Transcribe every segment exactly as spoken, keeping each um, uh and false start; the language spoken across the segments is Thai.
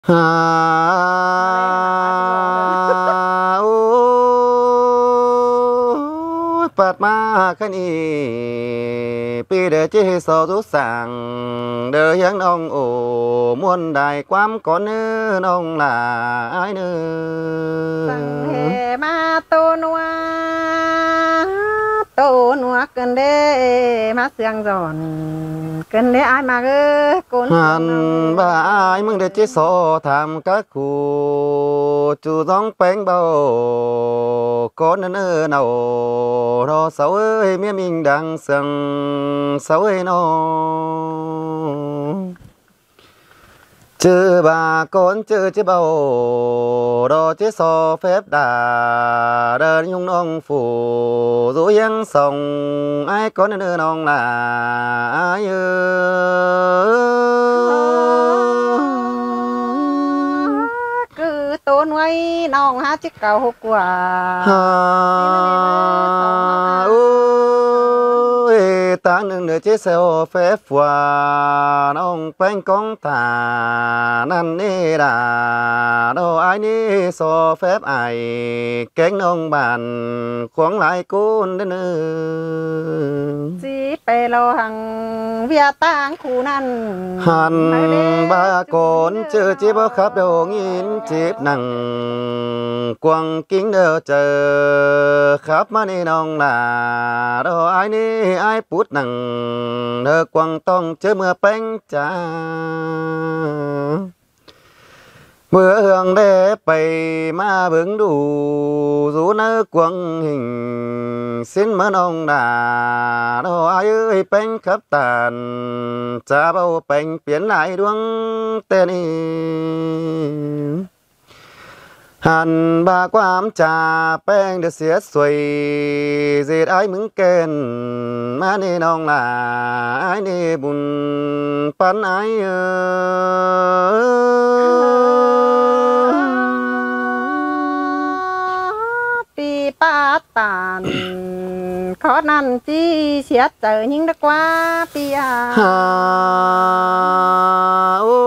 ฮ่าโอ้ยปัดมาคันนี้ปีเดอเจสอทุสั่งเดอยังน้องโอ้มวนได้ความก่อนเนื้อน้องหลายเนื้สังเหอมาโตนัวโตนัวเกินเด้มาเสียงจอนเกินเด้อายมาเอ้อโกนหันบ่ายมึงเดอเจสอทำกักคูจูต้องแป้งเบาก่อนเนื้อเนารอเสาเอ้ยเมียมิงดังเสียงเสาเอ้ยน้อง chữ bà con chữ chữ bầu đó chữ so phép đà đơn nhung nông phủ rủ yang sông ai có nên đưa nông là ai cứ tônไว้ น้อง há chiếc cầu hộp quả ta nương nửa chiếc xe ô phép hòa nông bánh con thả năn nê đà đâu ai nê so phép ai cánh nông bàn khoáng lại côn đến nơi chỉ bè lô hằng vía tang khu năn hàn ba con chưa chỉ bao khắp đầu nghìn chip nặng quăng kính đỡ chờ khắp mà nê nông là đâu ai nê ai bút nặng đỡ quăng tông chơi mưa bánh trà mưa hương để bày mà bứng đủ rú nơ quăng hình xin mơ nông đà đâu ai ơi bánh khắp tàn cha bao bánh biến lại đuông tên đi hàn ba quám trà bánh được xiết xuôi dệt ai mứng kèn mà nê nông là ai nê bùn pan ai ปีป้าตานขอนั่นจีเสียเจอยิ่งดีกว่าปีอาฮ่าโอ้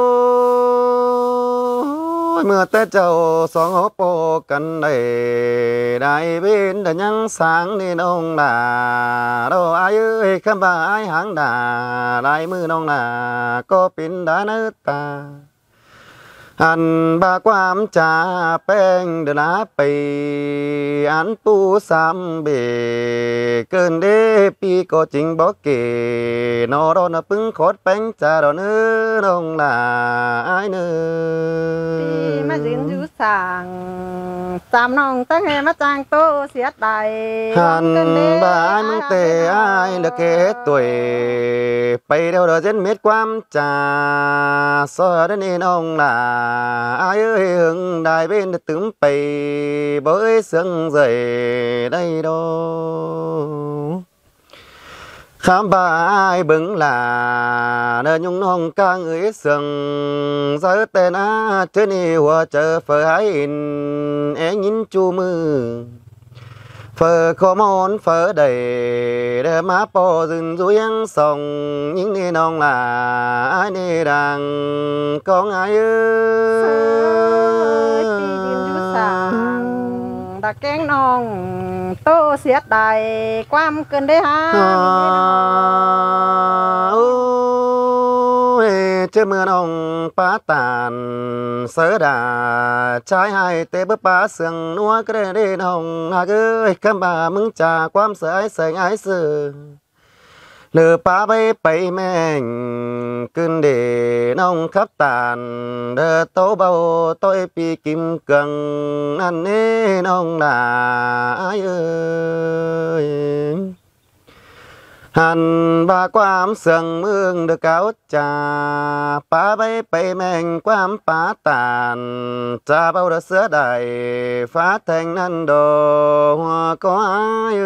ยเมื่อแต่เจ้าสองหัวโปกันได้ได้เป็นแต่ยังสางนี่น้องด่าเราอายเอ้ยคำว่าอายหางด่าลายมือน้องด่าก็เป็นดาเนื้อตาอันบาความจาแป้งเดนาไปอันปูสามเบเกินเดปีก็จริงบอกเกนอรอนปึ้งขดแป้งจาดอเนื้อน้องลาไอเนื้อปีมายืนอยู่สั่งจำน้องตั้งให้มาจางโตเสียดายหันบายมึงเตะไอเลือกเกตัวไปเดียวเดินเส้นเม็ดความจาสอดนี่น้องลาai ơi hưng đài bên tướng bì bởi sương dậy đây đâu khám bà ai bứng là nơi nhung non ca người sương giới tên á trên yêu chờ phở hái in é nhìn chu mưa phở có món phở đầy để má bò rừng rú yang sòng những nơi non là ai nê đang con ai ơi ตะแกงน้องโตเสียดายความเกินได้ฮะ chơi mưa nông phá tàn sớ đà trái hai tê bớt phá sương núa cái đây nông hà ơi cam bà mừng trà quam sợ ai sợ ai sợ lừa phá bay bay men cơn để nông khắp tàn đờ tố bao tôi pi kim cương anh nê nông là ai ơi hàn ba quám sương mương được cáo trà phá bay bay men quám phá tàn trà bao đã sữa đại phá thành nan đồ hoa có ai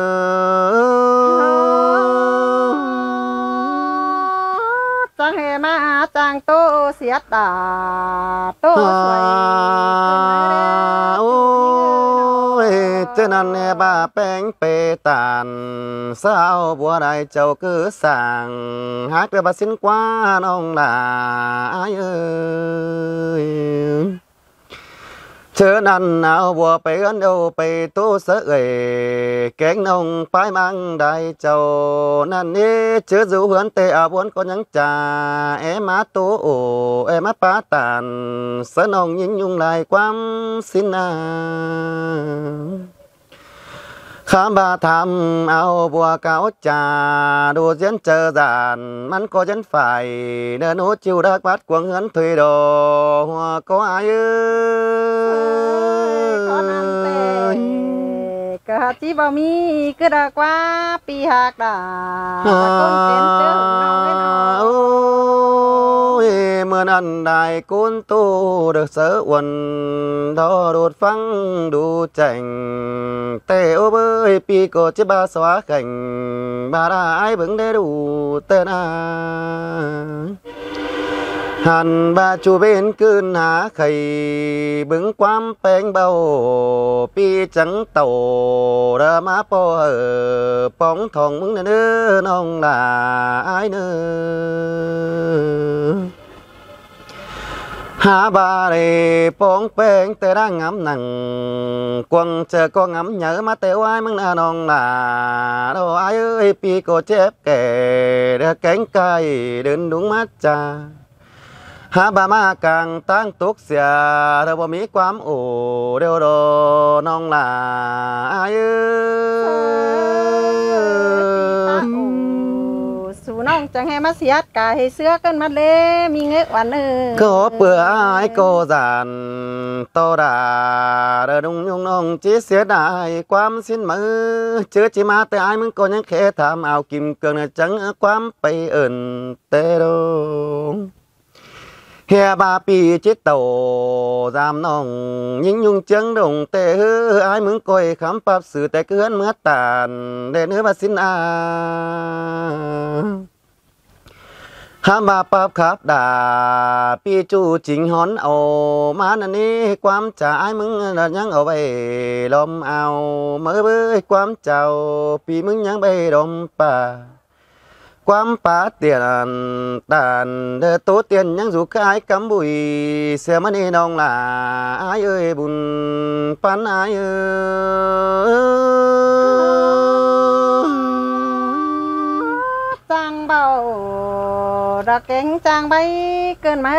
จังเฮมาจังโตเสียดาโตสวยโอ้ย cho nên bà bánh bê tàn sao bùa đại châu cứ sàng hát để bà xin qua nông là ai ơi chớ năn nào bùa bê ấn đâu bê tu sợ ghê kén nông phái mang đại châu năn ní chớ dù hướng tê à buồn có những trà em má tu ổ em má phá tàn sợ nông nhìn nhung lại quam xin à khám bà tham áo bùa cáo trà đồ diễn chờ giản mắn có dân phải nơi nốt chiều đã bắt quăng hấn thuê đồ hoa có ai ơi con ăn tê cả chỉ bao mi cứ đã qua pi hạt đã con tiền tướng nào cái nào mưa ăn đại côn tu được sở quần đó đột phăng đủ chảnh tê ô bơi pi cô chế ba xóa cảnh bà đã ai bứng để đủ tên à hàn ba chu bên cơn há khầy bứng quam bánh bao pi trắng tàu ra má po ở bóng thòng bứng nữa nông là ai nữa há ba đi bóng bánh tê đang ngắm nặng quăng chờ con ngắm nhớ má tê ai mừng na nông là đâu ai ơi pi cô chép kể để cánh cây đến đúng mắt cha há bà má càng tăng tốt xìa đâu bà mỹ quám ủ đều đồ nông là ai ơi su nông chẳng hay mắt xiết cả hay xưa cơn mắt lê mi nghe oan ơi có bữa ai cô giàn to đà đờ đung nhung nông chỉ xiết đại quám xin mơ chứ chỉ má tới aiมึงcó những khẽ tham ảo kim cương này chẳng quám bay ẩn tê đâu hè ba pi chết tàu giam nòng những nhung chân đồng tê hư ai muốn coi khám pháp sự tê cứ hấn mướt tàn để nữa bà xin à hàm ba pháp khắp đà pi chu chính hón ồ má nè ní quám trả ai muốn là nhang ở bề lom ao mới bơi quám chào pi muốn nhang bề đom pa quam phá tiền tàn tố tiền nhang dù cái cắm bụi xe mất đi nông là ai ơi buồn phán ai ơi trang bầu đã cánh trang bay cơn máy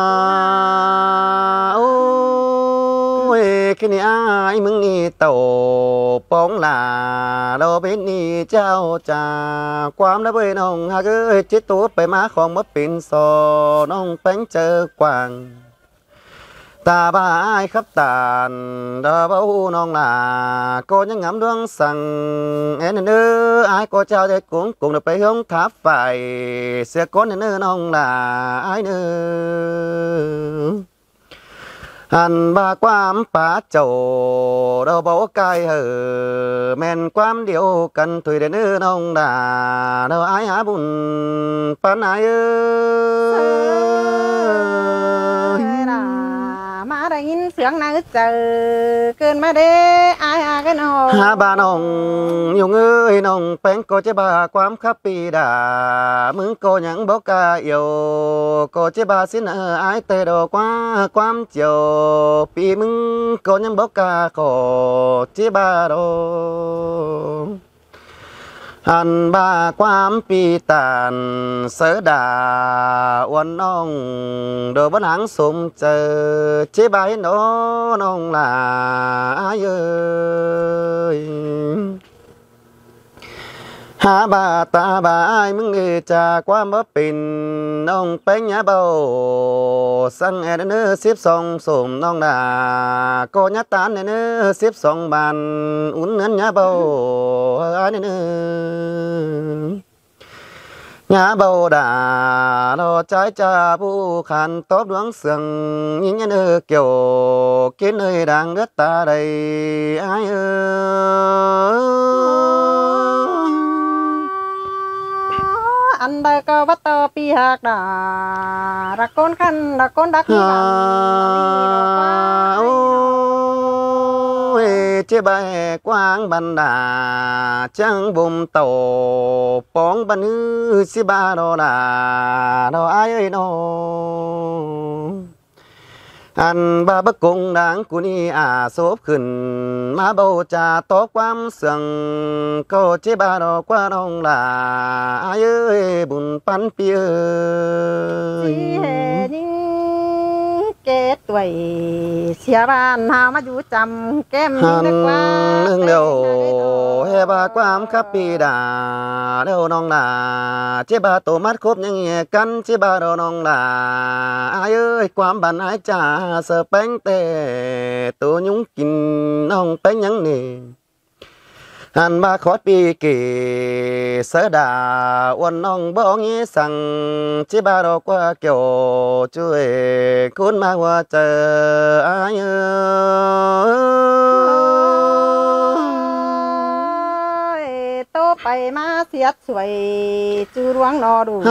ôi cái này ai mừng ni tàu bóng là đâu bên ni trao trà quam đã bên nông ha ơi chết tốtไปmáของmất pin sò nông bánh chờ quàng ta ba ai khắp tàn đã bao nông là cô những ngắm đuông sằng em nữa ai có trao để cũng cùng đượcไปhướng tháp phải sẽ có nữa nông là ai nữa anh ba quam phá chầu đâu bố cay hở men quam điệu cần thủy để nữ nông đà đâu ai há bùn phán ai ơi má đã in sướng năng chờ cơn má đê ai à cái nông há ba nông nhiều người nông bánh cô chế ba quam khắp pi đà mừng cô những bố ca yêu cô chế ba xin ở ai tê đồ quá quam chiều pi mừng cô những bố ca khổ chế ba đồ anh ba quam pi tàn sớ đà uốn nông đồ vẫn háng sum chờ chế ba hết nó nông là ai ơi há ba ta ba ai mừng đi trà qua bắp pin nông bánh nhá bầu sang e nữa xếp xong sùm nông đà cô nhá tán này nữa xếp xong bàn uốn nến nhá bầu ai nữa nhá bầu đà nó trái trà bu khăn tốp đuống sườn nhìn nhá nữa kiểu kiến nơi đang đất ta đây ai ơi anh đây có bắt tơ pi hạt đà ra con khăn ra con đắc ôi chế bài quang ban đà chẳng bùm tàu bóng ban hư si ba đô đà đô ai ơi đô anh ba bất cùng đáng của ni à số khẩn má bầu trà tó quam sườn cô chế ba đô qua đông là ai ơi bùn pan pia kết tuổi xia ban hào mà chú chăm kem hắn nương đều he ba quam khắp pi đà đều nong là chế ba tổ mắt khốp những nghe căn chế ba đồ nong là ai ơi quam bàn ai trà sờ bánh tê tổ nhúng kín nong bánh nhắn nè hắn ba khó pi kì sớ đà uốn nong bó nghe sang chế ba đồ qua kiểu chui cuốn ma hoa chờ ai ơi tô bay ma xiết xuôi chú ruang nọ đủ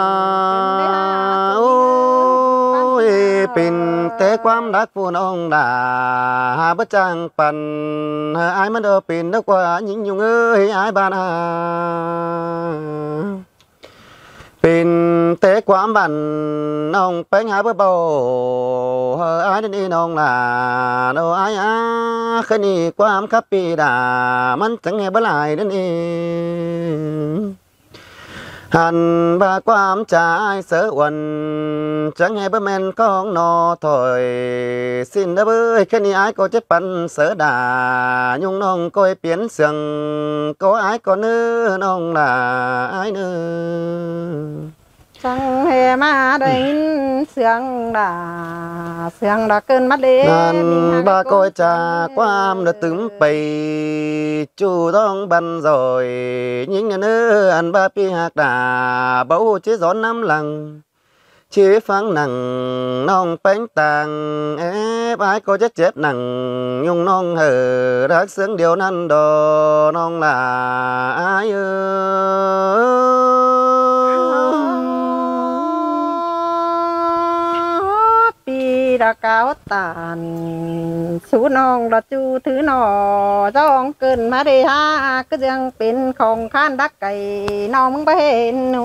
ôi pin té quam đắc phu nong đà bất trang pan ai mà đỡ pin đắc qua những nhung ơi ai ban à pin té quam bàn nong bánh hai bữa bầu ai đến đi nong là đâu ai á khi đi quam khắp pi đà mình chẳng nghe bữa lại đến đi hành ba quam trái sớ uẩn chẳng nghe bữa men con nọ thôi xin đã bơi khi ni ai có chết bắn sớ đà nhung nong coi biến sương có ai có nữa nong là ai nữa chẳng hề mà đánh sương đà sương đà cơn mắt đế ngàn ba coi trà quam đã từng bày chủ đông bắn rồi những nhà nữ ăn ba pi hạt đà bấu chế gió năm lằng chế phăng nằng nong bánh tàng ép ai có chết chết nằng nhung nong hở rác sướng điều năn đồ nong là ai ơi đã cao tàn số nong đã chu thứ nọ giông cơn mà đi ha cứ dươngเป็นของข้านดักไก่น้องมึงไปเห็นหนู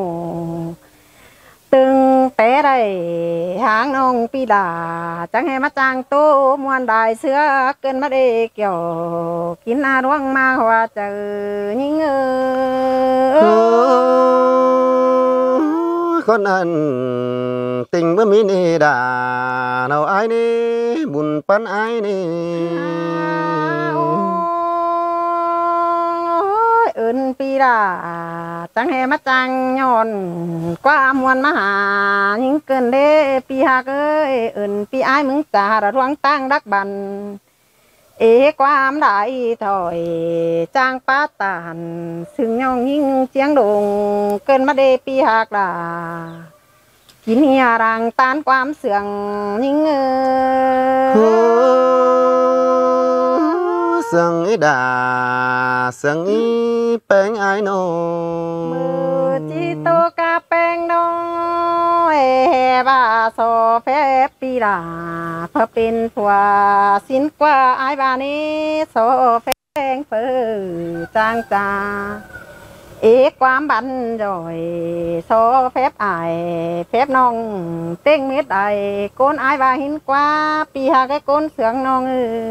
ตึงแต่ได้หางน้องปีดาจังให้มาจางโตมวนได้เสือเกินมาได้เกี่ยวกินอาร่วงมาว่าเจอยิ่งเออ con anh tình với mi nì đà nào ai nè buồn pan ai nè ơn pi đà chẳng hề mắt chàng nhọn qua muôn mà hà những cơn đê pi hà ơi ơn pi ai mừng trả đã roang tang đắc bàn ế quam đại thổi trang pa tàn sừng nhong những chiang đùng cơn mắt đê pi hạc đà kín nhà ràng tan quam sườn những sương ấy đà sương ấy bánh ai nô mưa chi tô ca bánh nô ê bà so phép pi đà phở bên phùa xin qua ai bà ní so phép phở trang trà ế quám bắn rồi so phép ai phép nong tên miết ai con ai bà hin qua pi hà cái con sướng nong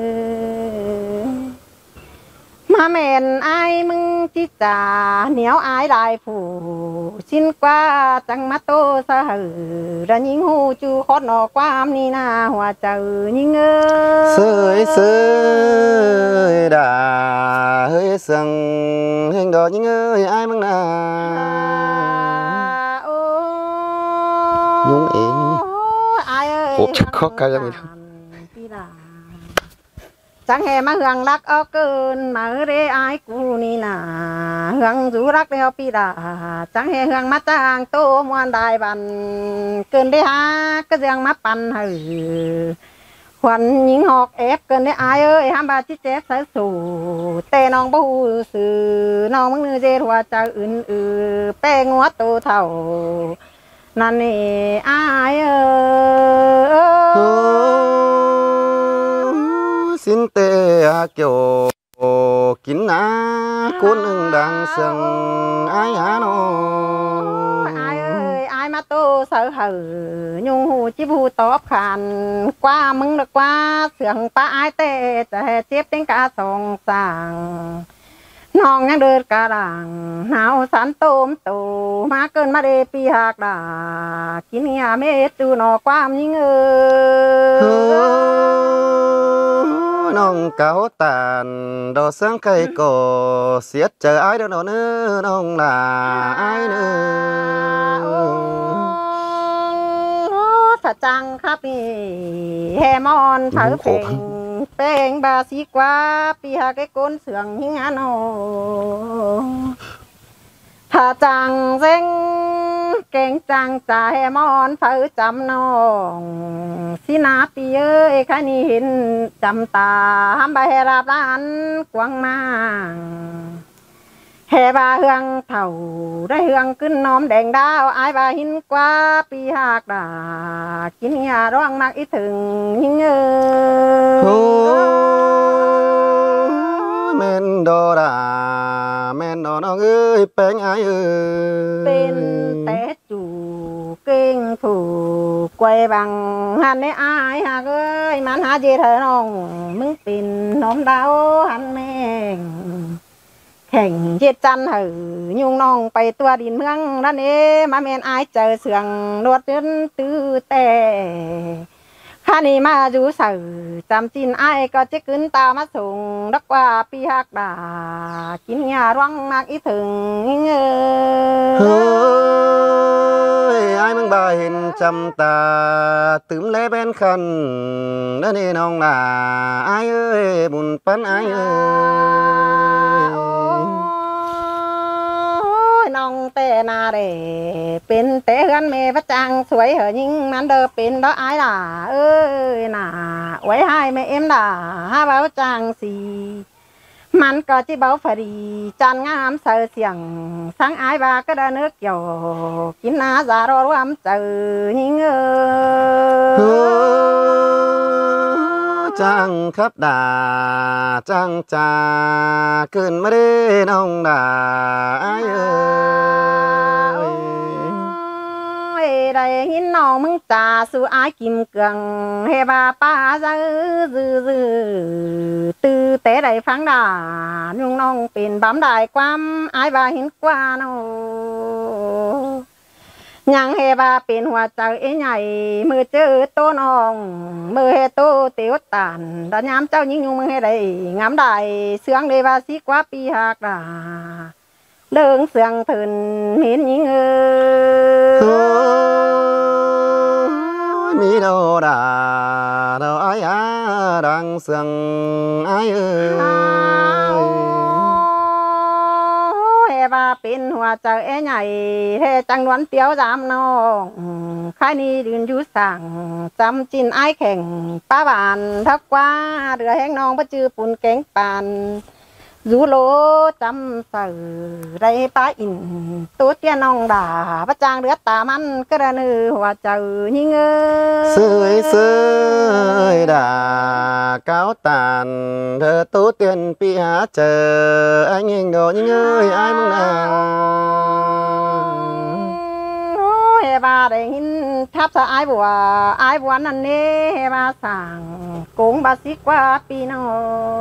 mà mẹn ai mừng chi trả nếu ai đại phủ xin qua chẳng mắt tô sa hử ra những hu chu khót nọ quam ni na hòa chờ những ơ sơi sơi đà hơi sừng hình đó những ơi ai mừng na nhung ý ai ơi hộp chắc khó cái mình chẳng hề mà hương lắc ở cơn mà ở đây ai cu ni nà hương rú rắc đeo pi đà chẳng hề hương mắt trang tô muôn đại bàn cơn đây ha cái giang mắt pan hử khoan những học ép cơn đây ai ơi ham ba chiếc chép sấy sủ tê nong bù sử nong mưng dê hoa cha ưn ư pe ngóa tô thầu năn nỉ ai ơi xin tê เกี่ยวกินนาคุณหนึ่งดังเสียงไอ้ฮาโนไอ้เอ้ยไอ้มาโตเสือหือยุงหูจิบูตอบขันกว่ามึงหรือกว่าเสียงป้าไอ้เตะจะเจ็บเป็นกาสองสั่งน้องยังเดินกระดังหนาวสันโตมโตมาเกินมาเดปีหักดากินยาเม็ดดูนอความยิ่งเออน้องเก่าตานดอเสียงไก่ก่อเสียเจอไอ้เด้อเนื้อน้องลาไอ้เนื้อถ้าจังครับนี่แฮมอนเผาเป่งเป่งบาสีกว่าปีหาไก่ก้นเสืองหิงอันโอถ้าจังเซ็งเก่งจังจ่าแฮมอนเผาจำน้องสินาปีเอ้ยข้านี่เห็นจำตาห้ามใบแฮราบล้านกวางมาแห่บาเฮืองเท่าได้เฮืองขึ้นน้อมแดงดาวอายบาหินกว่าปีหากดากินยาร้องมากอีถึงหิงเออโอ้แม่นดอดาแม่นดอน้องเอ้ยแป้งอายเอ้ยเป็นแต่จู่เก่งถูกกวยบังหันในอายหากเอ้ยมันหาเจเธอน้องมึงเป็นน้อมดาวหันแม่งแข่งเจ็ดจันหือยุงน้องไปตัวดินเมืองนั่นเอมาเมนอายเจอเสืองรวดเดินตื้อแต่ข้านี่มาอยู่สื่อจำจินอายก็จะขึ้นตามาส่งรักว่าปีหักดากินยาร้องมากอีถึงเงอเฮ้ยอายมึงบ่เห็นจำตาตื่มเล่เป็นคันนั่นเอน้องลาอายเอ้ยบุญปันอายเอ้ยน้องเตนาเรเป็นเตะกันเมพระจังสวยเหอยิ่งมันเดอเป็นดอกไอ้ด่าเอ้ยน่าไว้ให้แม่เอ็มด่าฮาเบาจังสีมันก็จิเบาฟรีจันงามเสือเสียงสังไอ้บาก็ได้เนื้อเกี่ยวกินนาจารอรวมเจอยิ่งเออจังครับด่าจังจ่าขึ้นมาได้น้องด่าไอ้เอ้ยได้ยินน้องมึงจ่าสู่ไอ้กิมเกืองเฮบาป้าจะจื้อจื้อตื้อแต่ได้ฟังด่านุ่งน้องเป็นบำได้ความไอ้บาเห็นกว่าน้องยังเฮบาเป็นหัวใจใหญ่มือเจอโตน้องมือเฮโตเตียวตานดานยามเจ้ายิ่งยุงมือเฮได้งามได้เสืองเดบาสีกว่าปีหักดาเดิงเสืองเถินเห็นยิ่งเออมีดาวดาดาวไอ้อาดังเสืองไอ้เอ้ยบาเป็นหัวใจใหญ่เฮจังนวนเตียวจามน้องใครนี่ยืนอยู่สั่งจำจินไอ้แข่งป้าบานทักว่าเรือแห้งน้องพระจือปุ่นแกงปานยูโลจำสื่อไรป้าอินตัวเตี้ยน้องด่าพระจางเรือตามันก็ระนือหัวใจยิ่งเออเสยเสยด่าเก้าตานเธอตัวเตี้ยนปีหาเจอไอ้ยิ่งโดยิ่งเอ้ยไอ้มึงนาเฮบาได้ยินทับสะไอ้บัวไอ้บัวนั่นเน่เฮบาสั่งโกงบาสิกว่าปีนอ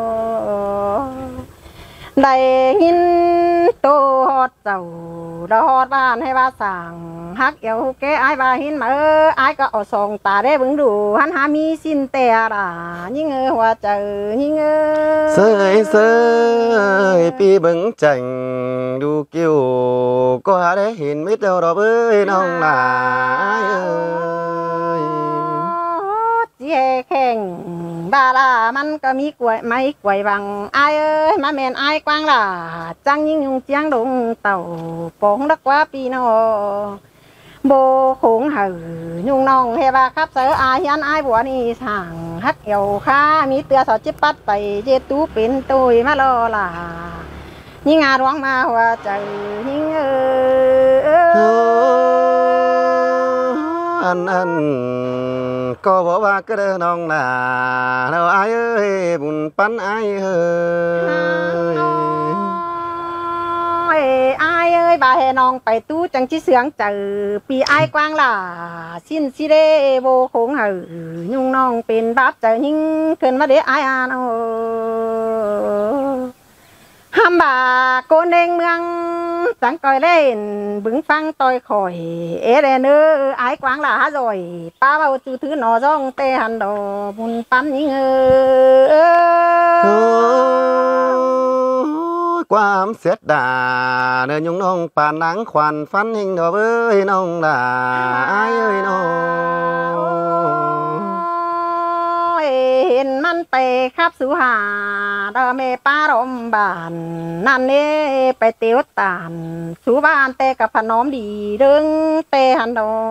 ได้ยินโตฮอดเจ้าดอดบ้านให้บาสั่งฮักเกี่ยวแกไอ้บาหินมาเออไอ้ก็เอาส่งตาได้บึงดูหันหามีสินแต่ด่ายิ่งเออหัวเจอยิ่งเออเสยเสยปีบึงจังดูกิ้วก็หาได้เห็นมิดเดียวดอกเอ้ยน้องหลายเอ้ยเจี๊ยแข่งบาลามันก็มีกล้วยไม้กล้วยบังไอ้เอ้ยมาแม่นไอ้กว้างล่ะจังยิ่งยุงเจียงดงเต่าปองดักว่าปีนอโบคงหือยุงน้องเฮบาครับเสืออายันไอ้บัวนี่สั่งฮักเอวข้ามีเตือสอดจิปัดไปเจตูเป็นตุยมาลอล่ะยิ่งอาร้องมาหัวใจยิ่งเอออันอันก็บอกว่าก็เดินน้องหนาเราอายเอ้ยบุญปันอายเอ้ยเอ้ยอายเอ้ยบาให้น้องไปตู้จังชิเสืองเจอปีอายกว้างล่ะสิ้นสิเดโบคงเหอยุ่งน้องเป็นบาปเจอยิ่งขึ้นมาเดอายอ่านเอาห้ามบาโกนเองเมืองจังก่อยเล่นบึงฟังต่อยข่อยเอเดเนออายกว้างล่ะrồiป้าเบาจูถือหนอจ้องเตหันดอบุญปันยิ่งเออโอ้ยความเสียดายเดินยุงน้องป่านหนังควันฟันหิงดอกเอ้ยน้องหนาอายเอ้ยน้องเห็นมันไปขับสุหาดอเมป้ารมบานนั่นเน่ไปเตียวตานสุบ้านแต่กับพนอมดีเดึงเตหันดอ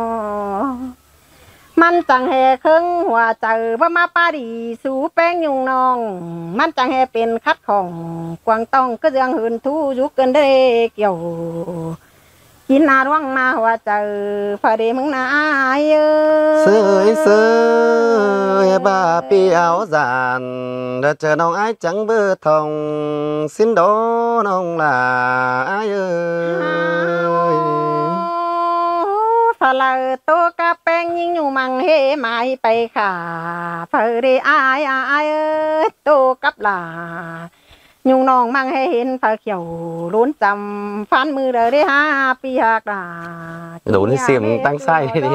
มันจังแห่เครื่องหัวเจอว่ามาป้าดีสูแป้งยุงนองมันจังแห่เป็นคัดของกวางต้องก็ยังหืนทูยุกเกินได้เกี่ยวกินนาร่วงมาหัวเจอพอดีมึงนาอายเอเสยเสยบ้าปีเอาจานเด้อเจอน้องอายจังเบอร์ทองสินโดน้องหลาอายเอ้ยพลาโตกะแป้งยิงอยู่มังเฮไม้ไปขาเฟอเรอายอายเอ้ยโตกับหลายุงน้องมังให้เห็นเผาเขียวล้นจำฟันมือเด้อได้ห้าปีหักดาโดนเสียมตั้งไส้ดิ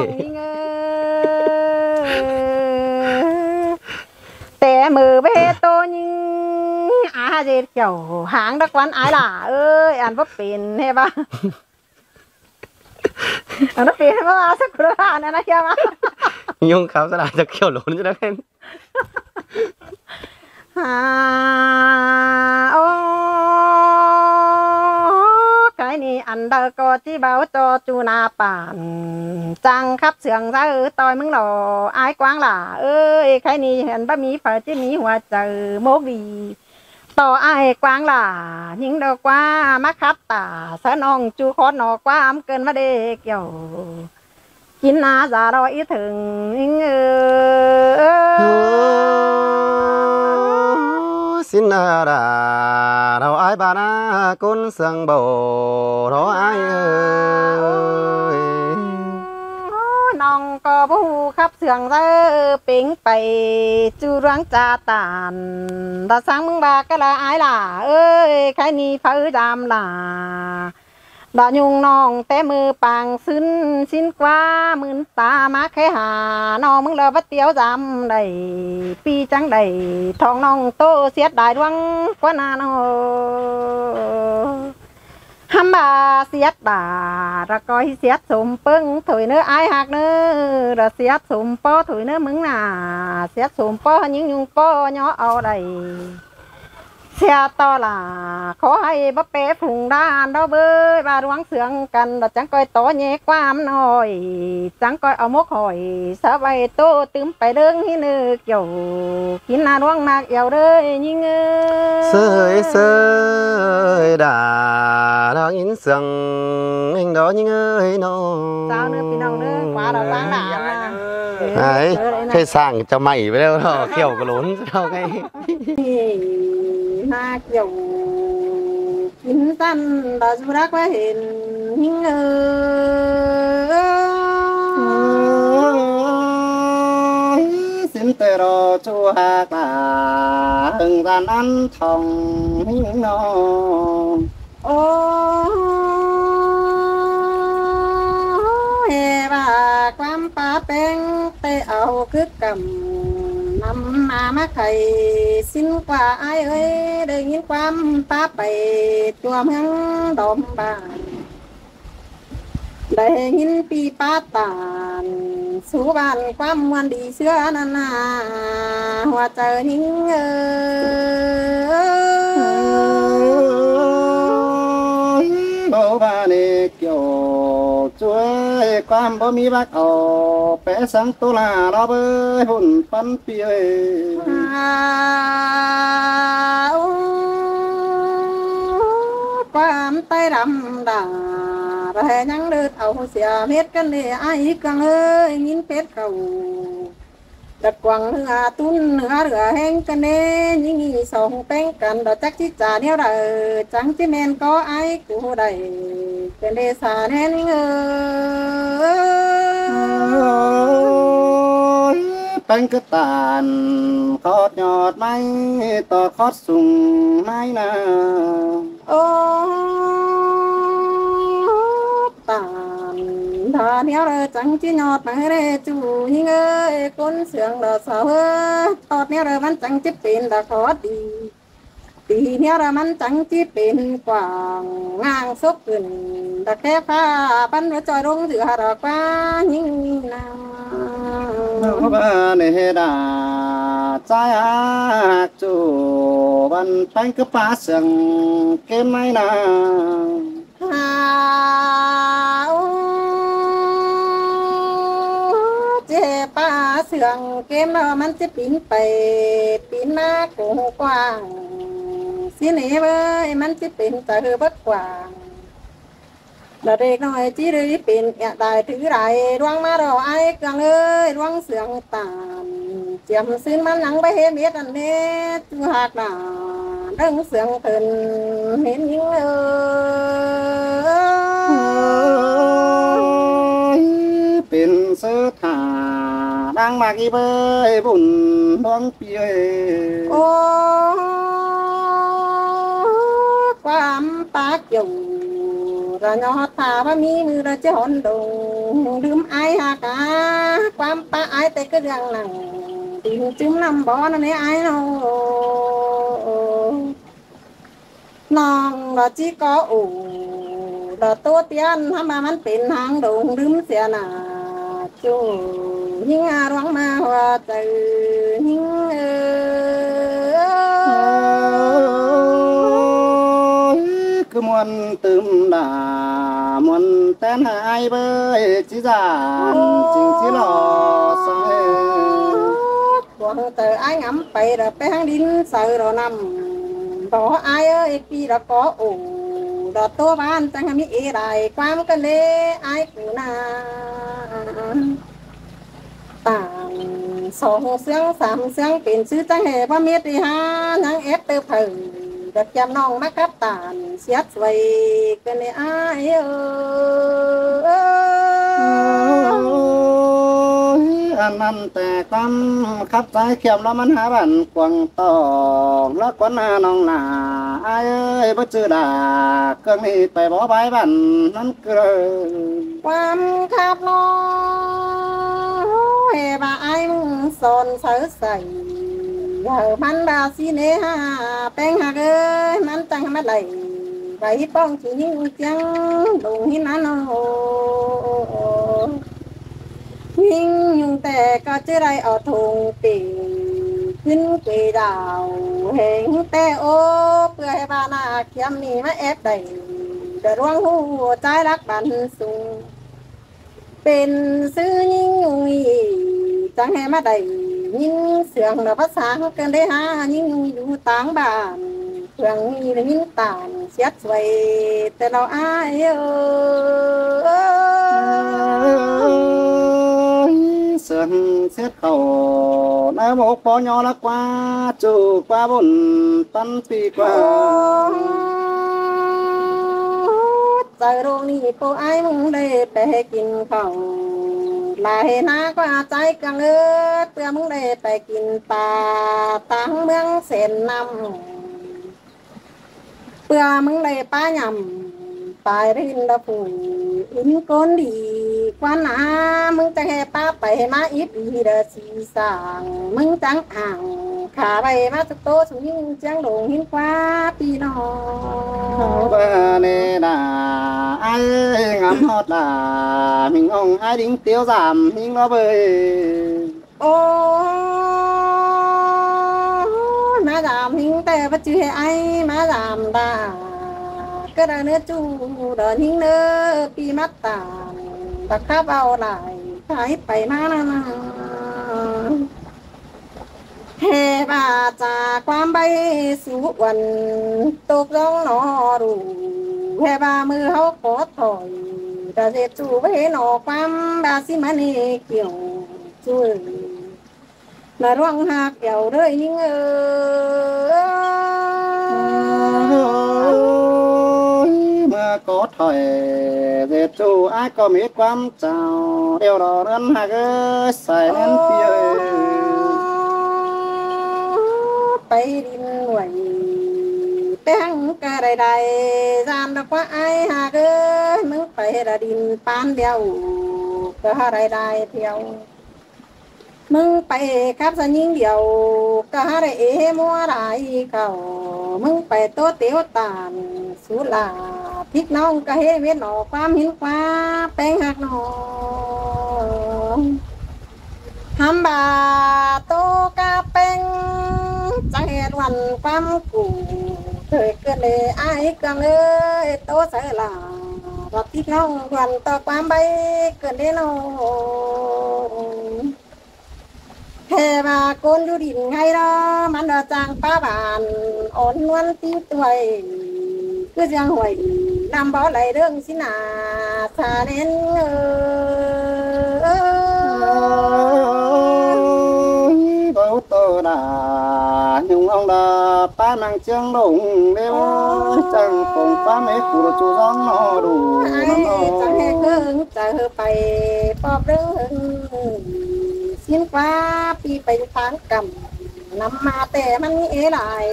แต่มือเบโตยิงอาเจ็ดเขียวหางดักวันอายล่ะเอ้ยอ่านว่าเป็นใช่ปะอ่านว่าเป็นว่าสักครู่นะนะเชียวมั้ยยุงเขาสลาจะเขียวหล้นจะได้เป็นฮ่าโอ้ไก่นี่อันเดอร์ก็ที่เบาจอจูนาป่านจังครับเสียงซะเออต่อยมึงหล่ออายกว้างล่ะเอ้ยไก่นี่เห็นบะมีฝาที่มีหัวเจอโมกดีต่ออายกว้างล่ะยิงดอกว่ามาคับตาสะน้องจูคอดหนอกว่าอำเกินมาเด็กเกี่ยวกินนาจารออีถึงเออสินนาราเราอายบานากุนเสียงโบเราอายเอ้ยน้องก็บูขับเสียงเธอเป่งไปจูรังจาตานดาสังมึงบากก็ละอายล่ะเอ้ยใครนี่เฝ้าดำล่ะดายุงน้องแต่มือปางซึ้นสิ้นกว่ามืนตามาแค่หาน้องมึงเลอบัดเตียวจำได้ปีจังได้ทองน้องโตเสียดได้ดวงกว่านาโนฮัมบาเสียดดาระก้อยเสียดสมปึ้งถอยเนื้ออายหักเนื้อระเสียดสมป้อถอยเนื้อมึงน่ะเสียดสมป้อยิงยุงป้อย่อเอาได้เสียต่อล่ะขอให้บ่เป๋ผุงด้านเราเบ้ยบาดวงเสืองกันดจังก้อยโตแยกความน้อยจังก้อยเอามกหอยสะใบโตตึมไปเด้งที่นึกเกี่ยวกินนาดวงมากเอี่ยวเลยยิงเอ้เสยเสยดาเรายินเสียงเองดอยิงเอ้ยน้องเจ้าเนื้อพี่น้องเนื้อขวาเราล้างหลานนะไอ้เคยสร้างจะใหม่ไปแล้วเนาะเขียวกระหล้นเท่าไงหาเกี่ยวกินสั้นเราสุรักว่าเห็นหิงเออสินเตรอชัวตาหึงกันอันทองหิงนองโอ้เฮบาความป่าเป็นเตเอาคือกำนำมามาไข่สิ้นกว่าไอ้เอ้ยได้ยินความป้าไปตัวเมืองดอมบ้านได้ยินปีป้าตานสู่บ้านความมวนดีเสื้อนานาหัวใจนิ่งเออโบบาเนเกี่ยวช่วยความบ่มีบักเอาแปะสังตุลาเราเบยหุ่นปันเปียความใต้ดำดาระแห่ยังเดินเอาเสียเม็ดกันเลยไอ้กังเอ้ยยินเพชรเขาดัดกวางเนื้อตุ้นเนื้อเหลือแห้งกันเน่ยิ่งสองแป้งกันดอกจักจิจ่าเนี่ยไรจังจิแมนก็ไอ้กูได้เป็นเดสาแน่นิ่งเอ้ย bánh cứ tàn khót nhọt máy to khót sùng máy na โอ้ตานทาเนียวเลยจังจีนอดมาเรจูหิงเอ้ยคนเสียงดอกสาวเอ้ยตอดเนียวเลยมันจังจิเป็นดอกขอดีตีเนียวเลยมันจังจิเป็นกว่างงางซบขึ้นดอกแค่ฟ้าปันหัวจอยลงถือหาดอกว่าหิงนา ba nề đà trái hạt chủ ban bánh cứ phá sừng kem máy na หาโอ้เจ็บป้าเสื่องเกมเรามันจะปีนไปปีนมาโกกว้างสิหนีเว้ยมันจะเป็นแต่เธอบักกว้างเราเด็กน้อยจีรีเป็นแอะได้ถือไรดวงมาเราไอ้กังเอ้ยดวงเสื่องตามเจียมซื้อมันหนังไปเห็นเม็ดอันเม็ดจูหักหนาเรื่องเสื่องเพิ่นเห็นยิ่งเอ้ยเป็นเสื้อถาดังมากอีเบยบุญดวงเปียโอ้ความปากอยู่ระยอดถาว่ามีมือระเจ้าหอนดงดื่มไอหากาความปาไอแต่ก็ยังหนังดินจึงนำบ่อนั่นไอโนน้องเราจีก็อูเราตัวเตียนทำมามันเป็นทางดงดื่มเสียหนาจูยิ่งอารมณ์มาว่าใจยิ่งเออ cứ muốn tươm đà muốn tên hai bơi chỉ giản chính chỉ lò sai พวกเตอไอ้งำไปเราไปทางดินใส่เรานำต่อไอ้เอ้ยปีเราก็โอ้เราตัวบ้านจังมีเอไรความกันเลยไอ้กูนาต่างสองเสียงสามเสียงเป็นชื่อจังเหว่าเมียตีหานังเอฟเตอร์เผยดักจำน้องมากับตานเสียดไว้กันเลยไอ้เอ้ย anh ăn tè con khắp trái khiêm lo mắn há bản quăng tỏ lá quán hà nòng là ai ơi bất chư đà cơn đi phải bỏ bãi bản nắn cười ความขับน้องเฮบาไอ้มึงสอนเสือใส่เฮมันบาสีเนฮาแป้งหักเอ้ยมันจังมาไหลไปป้องจีนิ่งจังลงหินนั่นโอ้ยิ่งยุงแต่ก็จะได้เอาทงปีขึ้นเกดาวเห็นแต่โอ้เพื่อให้บานาเขียมนี่มาแอบได้เดือดร้อนหัวใจรักบันสูงเป็นซื้อยิ่งยุงจังให้มาได้ยินเสียงเราภาษาเกินได้หายิ่งยุงอยู่ต่างบ้านเพื่องมีได้ยินต่างเสียดสวยแต่เราอายเออ sườn xét khẩu đã một bó nhỏ là qua chủ qua bồn tân phi qua ใจโรงนี้ปูไอ้มึงได้ไปกินข้าวลายนาก็ใจกังเอิดเพื่อมึงได้ไปกินปลาตั้งเมืองเส้นนำเพื่อมึงได้ป้ายำไปรินละผู้อินก้นดีกว่านามึงจะให้ป้าไปมาอีปีเดอสีสางมึงจังอ่างขาไปมาสุโตสุยิ่งจังโด่งหินกว่าปีนอ bờ nè đà ai ơi ngắm hót là mình ông ai đính tiêu giảm nhưng nó bơi โอ้มาดามหิงแต่ปัจจุบันไอ้มาดามดาก็ได้เนื้อจูเดินหิงเนื้อปีมัดตาตะขับเอาไหลขายไปมานานาเฮบาจากความใบสุวรรณตกลงนอรูเฮบามือเขาขอถอยดาเจจูเวโนความบาสิมันเกี่ยวช่วยมาร่วงหักเกี่ยวเลยยิ่งเออเมื่อก็ถอยเด็ดจูไอ้ก็มีความเจ้าเดียวรอเดินหักเอ้ยใส่เน้นเพียไปดินหน่วยแป้งกะใดๆจานดอกว่าไอ้หากเอ้ยมึงไประดินปานเดียวก็หาใดๆเที่ยวมึงไปครับสัญญิงเดียวก็หาได้เอมัวไรเขามึงไปโตเตียวตานสุลาพิกน้องก็เฮเวทหนอความหินฟ้าแป้งหักหนอทำบาโตกาเป็งจังเหตุวันความกูเคยเกิดเลยไอ้กังเลยโตเสลารับที่น้องวันต่อความใบเกิดได้น้องแค่ว่าโกนอยู่ดินไงรอมันดอจางป้าบานอ่อนนวลติ้วตัวคือจังหวยนำบ่ไหลเรื่องสินาสาเน้นเออ bao tô đà nhung ông đà ba nàng chương đồng đeo chẳng cùng ba mấy cụ chú gióng nó đủ ไอ้จังแหกเอิงจะเฮไปปอบเรื่องสิ้นฟ้าปีไปทางกำนำมาแต่มันมีเอหลาย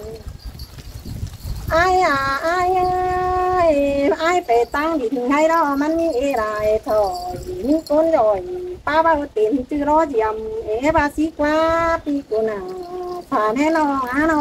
ไอ้อะไอ้ไอ้ไปตั้งดินให้เรามันมีเอหลายถอยมีก้นย่อยป้าบ้าเต็มจื้อรอเจียมเอบาสิกว่าปีกูน่ะผ่าแน่นอนอ่ะโน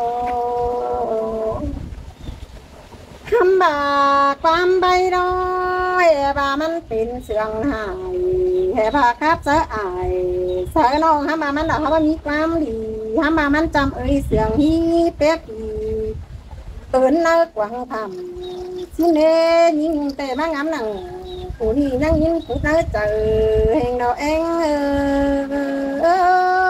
คำบาความใบดอยบามันเป็นเสื่องหายแห่บาครับเสออายเสอน้องห้ามบามันดอกห้ามบามีความดีห้ามบามันจำเอ่ยเสื่องฮีเป๊กดีเอินเลิกกวางทำสิเนยิ่งแต่บางงามหนังผู้นี้นั่งยิ้มผู้เนื้อเจอแห่งดอกเองเออ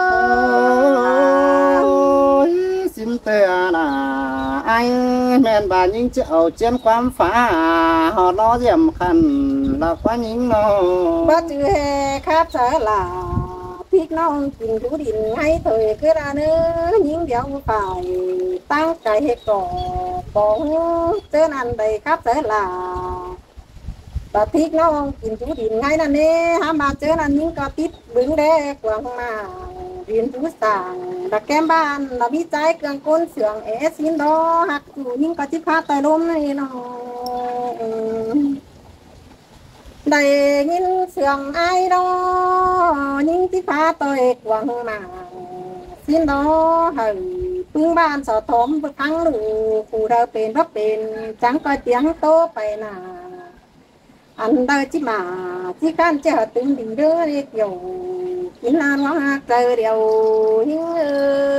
xin tê à anh men bà những chậu trên quán phá họ nó diệm khăn là quá những nó บ่จือแห่ครับเสอหลาพี่น้องกินทุดินให้เถยคือราเนื้อยิ่งเดียวฝ่ายตั้งใจให้ก่อของเจอนันใดครับเสอหลาแต่พี่น้องกินทุดินให้นั่นเน่ห้ามมาเจอนันยิ่งก็ติดบึงแดกกวางมาเรียนทุสางดักแก้มบ้านเรามีใจเกลืองก้นเสืองเอสินดอหักอยู่ยิ่งก็จิพาต่อยลมนี่น้องได้ยินเสียงไอ้ดอยิ่งที่ฟ้าต่อยกวางมาสินดอเฮ้ยพึ่งบ้านสอทมพึ่งพังลูกผู้เธอเป็นเพราะเป็นจังก็เตียงโตไปนาอันเดอจิมาที่การเจอตึงดิ่งเด้อเรียกอยู่กินนานว่าเจอเดียวยิ่งเอ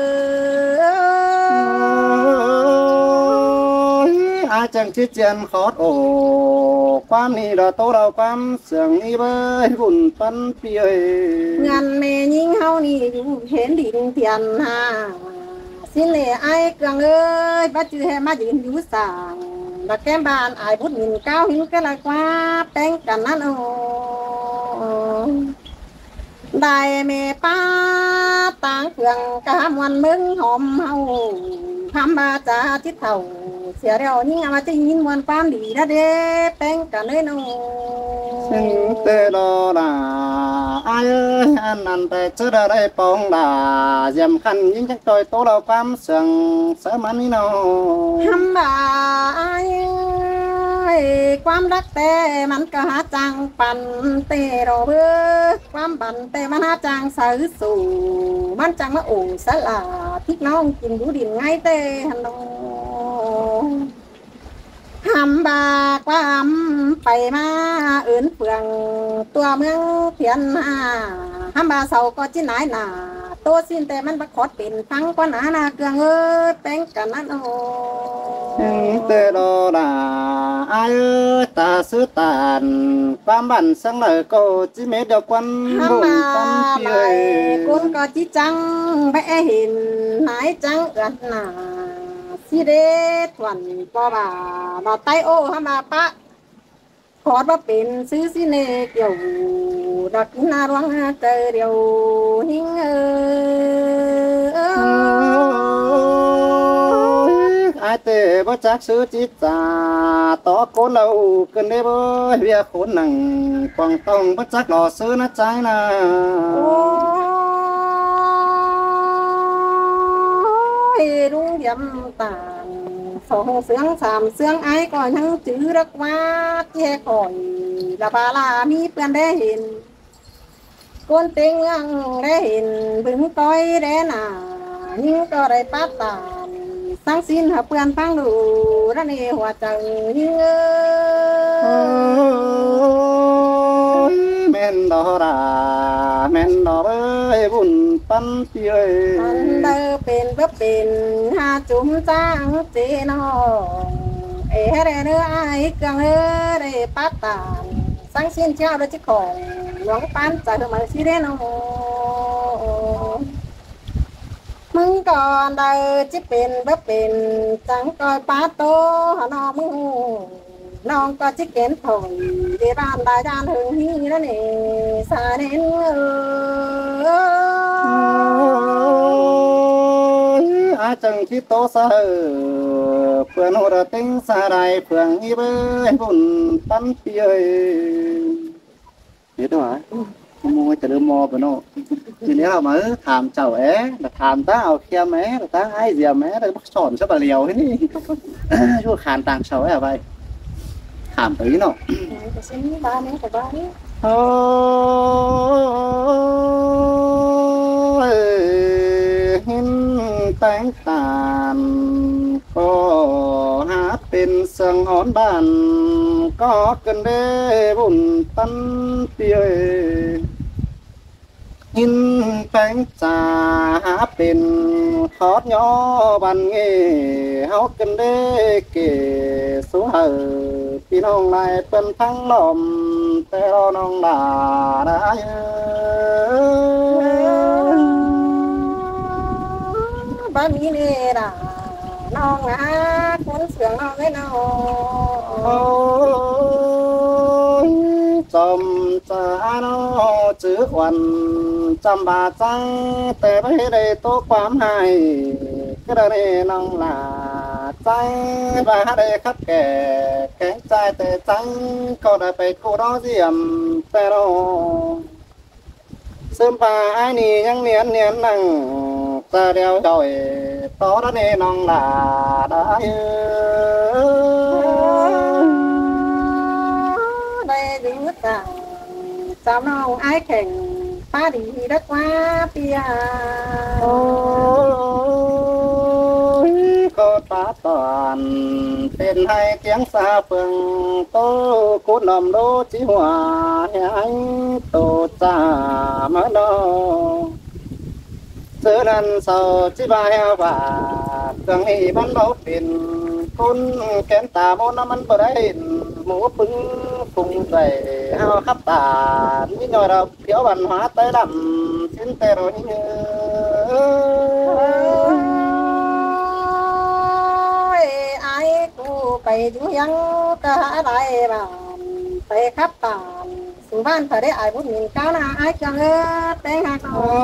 อ ai chẳng chết chân khót ổ quan ni là tô đầu quan sưởng ni bơi bùn phân pia งานแม่ยิ่งเฮานี่อยู่เห็นดินเทียนหาสิเลไอ้เกลืองเอ้ยบัดจือแห่มายืนอยู่สางบักแก้มบานอายพุทธหินเก้าหินก็ละกว่าแป้งกันนั่นโอได้แม่ป้าต่างเกลืองกะมวนมึงหอมเฮาทำบาจาทิศเท่าเสียเดียวยิ่งเอามาจะยินมวนความดีนะเด้แป้งกันเลยโน sinh tê đo là ai ơi ăn ăn tê chứ đã đây bóng là dèm khăn những chắc tôi tô đầu quan sưởng sớm ăn đi nào ทำบาอ้ายความรักแต่มันก็หาจังปันเตโรเบอความบันแต่มันหาจังใสสู่มันจังมาโอ้สลาที่น้องกินดูดินง่ายเตฮันโนทำบาความไปมาเอื่นเฟืองตัวเมืองเพียนมาทำบาเสาก็จินไหนหนาตัวสิ้นแต่มันประคดเป็นฟังกว่าหนาหนาเกลืองเอ้ยแป้งกันนั่นโอ้ sinh tê đo là ai ơi ta sứ tàn quan bản sang lời cô chỉ mấy điều quan ทำ bùn มา phân ไป pia กุนก็จิจังแบะเห็นหายจังเอือนหนาสิเดทวันปอบาบาไตโอทำมาปะขอดว่าเป็นซื้อสิเนเกี่ยวดักนาร้องเจอเดียวหิงเออ ai tê bất chắc sứ chít già tó cố lâu cơn đế bơi bia khốn nằng quảng tông bất chắc lò sứ nó trái nà โอ้ยรุ่งยำตาลสองเสียงสามเสียงไอ้ก่อนทั้งจื้อรักว่าแย่ก่อยละบาลามีเพื่อนได้เห็นก้นเต็งเมืองได้เห็นบึงก้อยได้หนายิ่งก็ได้ปัดตามสังสินหาเพื่อนฟังดูระเนหัวจังยิ่งเออ men đỏ ra men đỏ ơi buồn pan piơi มันเดอเป็นบ่เป็นหาจุ่มจ้างเจนอเอเรเนื้อไอ้เกลืองเอได้ปัดตามสังสินเจ้าด้วยจิของหลวงปันใจมาสิเรนอมึงก่อนเดอจิเป็นบ่เป็นจังก่อยปาโตหานอมึงน้องก็จิเก็นถอยดีบ้านได้จานถึงฮีแล้วนี่สาเน้นเออ ai chẳng khi tố sa phượng hồ ra tinh sa đài phượng y bơi buồn pan piơi biết đâu hả muaจะเริ่มมอปะโน่ทีนี้เรามาถามเจ้าเอ๊ะแต่ถามตาเอาเคียมแม่แต่ตาไอ้เสียแม่แต่บักสอนซะบะเลียวที่นี่ช่วยขานต่างเฉาไอ้ไปถามไปเนาะจะซื้อบ้านนี้แต่บ้านนี้โอ้ยเห็นแต่งตานก็หาเป็นเสียงอ่อนบ้านก็เกินได้บุญตันเปียหินแป้งจ่าหาเป็นทอดย่อบันเงเฮากันได้เก๋สูเหอพี่น้องนายเป็นทั้งลมแต่รอน้องดาได้บ้านนี้นี่ล่ะน้องนะคนเสียงน้องไอ้น้องโอ้ยจอมจ่าน้อจื้อวันจำบาจังแต่ไม่ได้โตความให้ก็ได้น้องลาใจบาได้คับแก่แข็งใจแต่จังก็ได้ไปคู่ร้อเสียมแต่รอซึมป่าไอ้นี่ยังเนียนเนียนนั่งตาเดียวจ่อยต่อได้น้องลาได้ได้ดึงต่างสาวน้องไอ้แข่งป้าดีรักว่าเปียโอ้ยก็ตาตอนเป็นให้เกียงสาเฟืองโตกุนอมโดจิหัวให้โตจ้ามาโนเจอนันเศร้าจิบายเอาบาเครื่องนี้มันเบาเป็นคุณแขนตามนมันบ่ได้หมูปึ้งปุงใส่เฮาขับตานี่หน่อยเราเขียวบันหาเตยดำสิ้นแต่รอยเงยไอ้กูไปอยู่ยังก็อะไรบ้านไปขับตามสู่บ้านพอได้ไอ้บุญมินก้าวหน้าไอ้จังเออแต่งหาน้อโอ้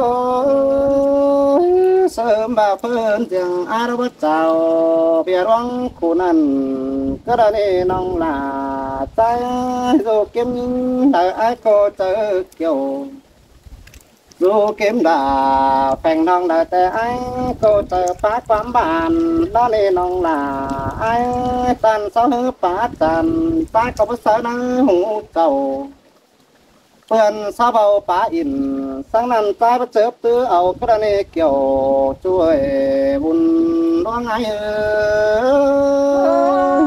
ยเสริมบ่าเพิ่นจังอารวะเจ้าเปียร้องคู่นั้นก็ได้น้องลาใจโซเก็มได้ไอ้ก็เจอเกี่ยวโซเก็มดาแฝงน้องได้แต่ไอ้ก็เจอป้าความบานนั่นเองน้องลาไอ้ตันเสาหือป้าจันป้าก็ภาษาหน้าหูเจ้า เพื่อนสาวเบาป่าอินสังนั้นตายประเจิบตื้อเอากระเนเกี่ยวช่วยบุญร้องไงเออ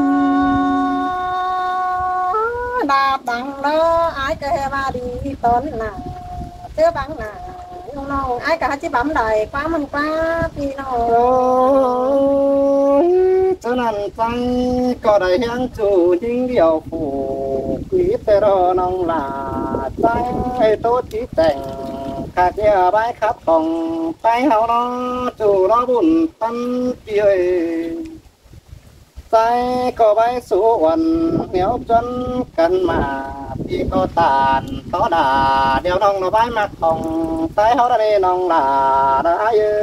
ดาบดังเลอไอ้ก็เฮวาดีต้นหนาเชื่อบังหนาน้องไอ้ก็ฮัจิบัมได้ความมันกว่าพี่น้องโอ้ยเจ้านั้นใจก็ได้เฮียงจูยิงเดียวผูกวีแต่รอน้องลาใจโตที่แต่งขาดเดียใบขับของไปเฮาน้อจูรอบุญปันเปียใจก็ใบสวนเหนียวจนกันมาพี่ก็ตานต่อด่าเดี๋ยวน้องเราใบมาของใส่เขาได้น้องลาได้เยอะ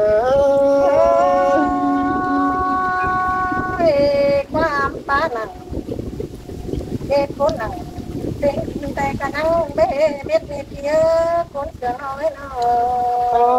ความป้าหนังเด็กคนหนังเป็นแต่กันนั่งเบ็ดเบ็ดเบ็ดเยอะคนเสือน้อยน้อโอ้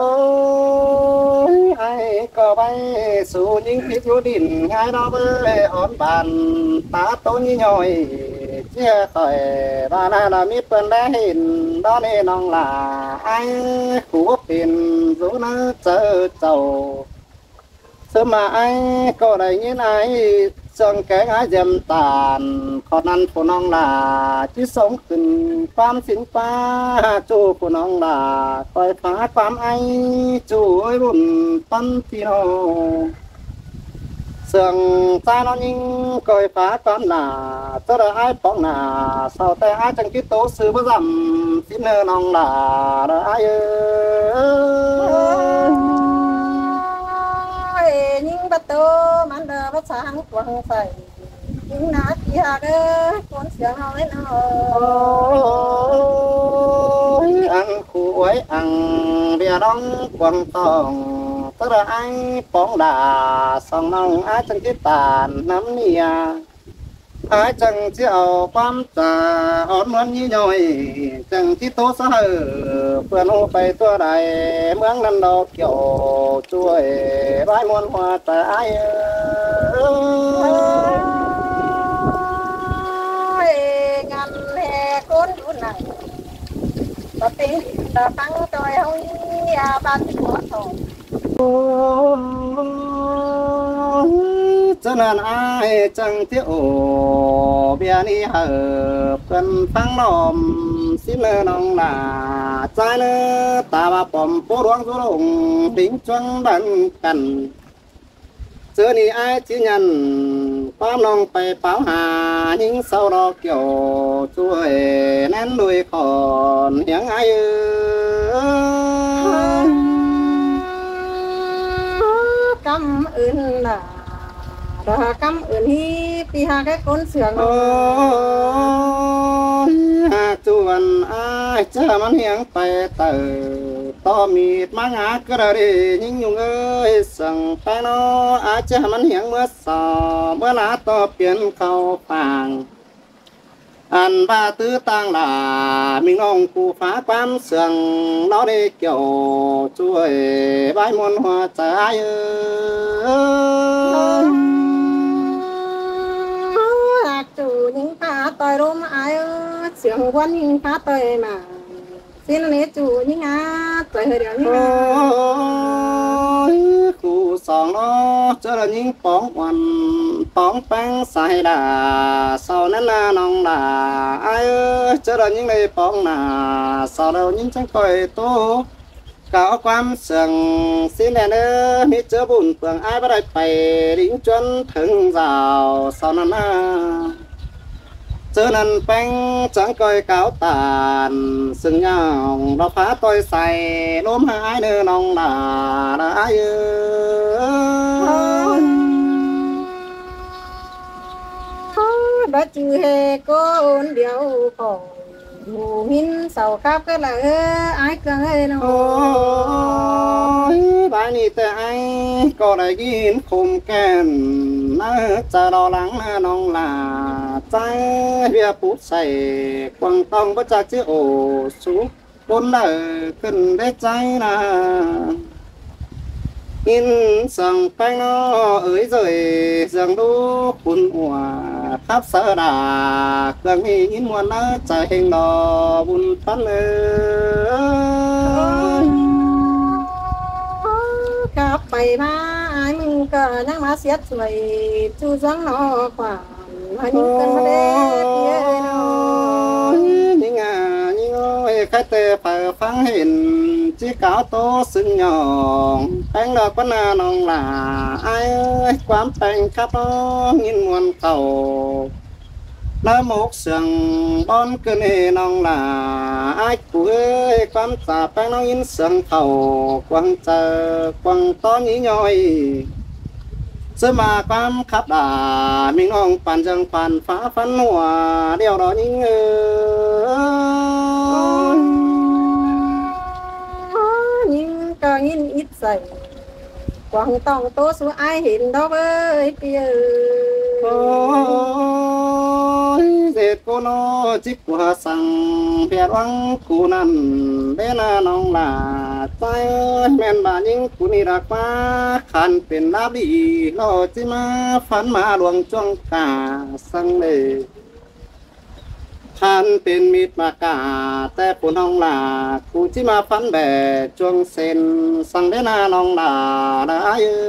ยไอ้ก็ไปสู่ยิงพิษอยู่ดินง่ายดอกเอ้ยอ่อนบานตาโตนี่ย่อยเจ้าต่อยบ้านเรามีเปิ้นได้เห็นดอกนี้น้องลาไอ้ขู่เป็นรู้นะเจอเจ้าสมัยก็ได้ยินไอ้จังแกงไอ้ยำตาลขอนั้นผู้น้องลาที่สงขึ้นความสินฟ้าจูผู้น้องลาคอยฟ้าความไอจูไอ้บุญปั้นพี่น้องเสื่องใจน้องยิงคอยฟ้าความหนาจะได้ไอ้ป้องหนาเศร้าแต่ไอ้จังคิดโตซื้อประจำสิเนอน้องลาได้ไอ้เอ้ยยิ่งประตูมันเดินภาษาหังกวางใส่ยิ่งหนาที่หาเด้อคนเสือน้อยน้อโอ้ยอังคู่ไว้อังเบียร้องกวางทองตระไอป้องดาสองน้องอาจังคิดตานน้ำเนียอาจังที่เอาความจ่าอ่อนเหมือนยี่ย่อยจังที่โตสะเฮอเพื่อนหูไปตัวใดเมืองนั้นดอกเกี่ยวช่วยร้ายมวนหัวใจเอ้ยงานแห่คนอยู่ไหนปะติตาฟังจอยเฮาอย่าบัดหัวทองโอ้ยจะนั่นอายจังที่โอเบียนี่เหิบกันฟังลมสิเนน้องหนาใจเนตาบาปอมปูรวงสุลงดิ้งจวงดันกันเจอนี่อายที่ยันความลงไปเป่าหายิงเศร้ารอเกี่ยวช่วยแน่นด้วยขอนเหียงอายเอ้ยกำอื่นน่ะดากำอื่นที่ปีหาแค่คนเสืองโอ้ยหากจวนอายเจอมันเหียงไปเตอต่อมีดมางากระดียิ่งยุงเอ้ยสั่งไปนออาจจะมันเหียงเมื่อสอบเมื่อลาต่อเปลี่ยนเข้าฟางอันบาตื้อต่างหลามีน้องกูฟ้าความเสื่องเราได้เกี่ยวช่วยใบมนหัวใจเอ้ยหากจู่ยิงฟ้าต่อยลมอายเสียงวันยิงฟ้าต่อยมาสินนี้จู่ยิงอาต่อยเดียวนี้โอ้ยกูสองล้อเจอยิงป้องวันป้องแป้งใส่ดาเศร้านั้นนาน้องดาไอ้เอ้ยเจอยิงในป้องนาเศร้าเรายิงจังคอยโตเก่าความเสื่องสิแน่เด้อมีเจอบุญเปลืองไอ้บ่ได้ไปดิ้งจนถึงราวเศร้านั้นนาเจอนั่นแป้งจังก้อยเก่าตานซึ่งยองเราฟ้าต้อยใส่ล้มหายเนื้อน้องดาได้เอ้ย đó chữ hề cô điều khổ hù min sầu khắp cái là ai cơ ơi nó โอ้ยบ้านนี้แต่ไอ้ก็ได้ยินคมแก่นน่าจะรอหลังน้องลาใจเรียปุ๊บใส่กวางต้องประจักษ์ชื่อโอสุบนได้ขึ้นได้ใจนะอินสั่งแป้งน้อเอ๋ยเจยเสียงดูคุณหัวทับเสดาเครื่องนี้อินมวนนะใจเฮงดอบุญพันเลย khắp bầy ba ai mình cờ nhang má xiết chuối chu doãn nó quả mà những cơn mà đê phía nó ยิ่งอ่ะยิ่งโอ้ยใครเตะไปฟังเห็นจีเก้าโตซึ่งหยองแป้งดอกปนาน้องหลาไอ้เอ้ยความแป้งครับน้องยินมวนเก่าน้ำมกเสียงบอนเกินเอน้องหลาไอ้กูเอ้ยความจ่าแป้งน้องยินเสียงเข่ากวางเจอกวางตอนนี้ย่อย sớm mà quam khắp đà mình ông bàn chẳng bàn phá phán hòa điều đó những nhưng có nhìn ít dậy quăng tòng tố số ai hiện đó với kia ôi dệt cô nó chích của sang phía oang cụ năn đến là nong là tay ơi men bà những cụ ni đặc quá khăn tiền đáp đi lo chỉ mà phán mà luồng chuông cả sang đề khăn tiền mịt mà cảแต่ปุ่นห้องหลากูจิมาฟันแบจวงเซนสั่งได้นาน้องหลาได้เอ